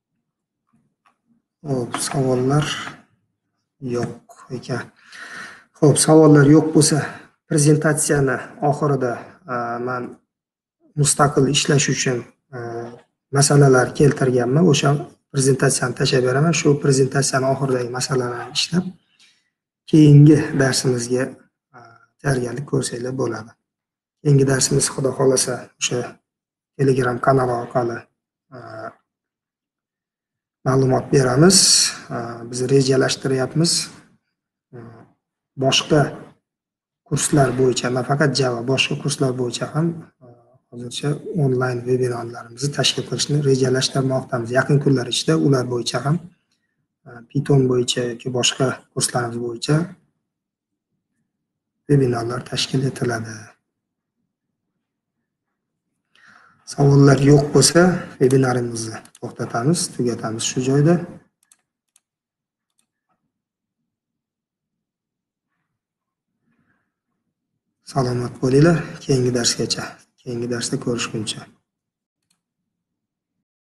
Hop, savollar yo'q ekan. Xo'p, savollar yo'q bo'lsa, prezentatsiyani oxirida men mustaqil ishlash uchun masalalar keltirganman. O'sha prezentatsiyani tashlab beraman. Shu prezentatsiyani oxiridagi masalalarni ishlab, keyingi darsimizga tayyorgarlik ko'rsanglar bo'ladi. Keyingi darsimiz xudo xolasa o'sha Telegram kanali orqali ma'lumot beramiz. Biz rejalashtiryapmiz. Boshqa kurslar bo'yicha, nafaqat Java, boshqa kurslar bo'yicha ham hozircha onlayn vebinarlarimizni tashkil qilishni rejalashtirmoqdamiz. Yaqin kunlar ichida ular bo'yicha ham Python bo'yicha yoki boshqa kurslarimiz bo'yicha vebinarlar tashkil etiladi. Savollar yo'q bo'lsa, vebinarimizni to'xtatamiz, tugatamiz shu joyda. Salomat bo'linglar, keyingi darsgacha, keyingi darsda ko'rishguncha.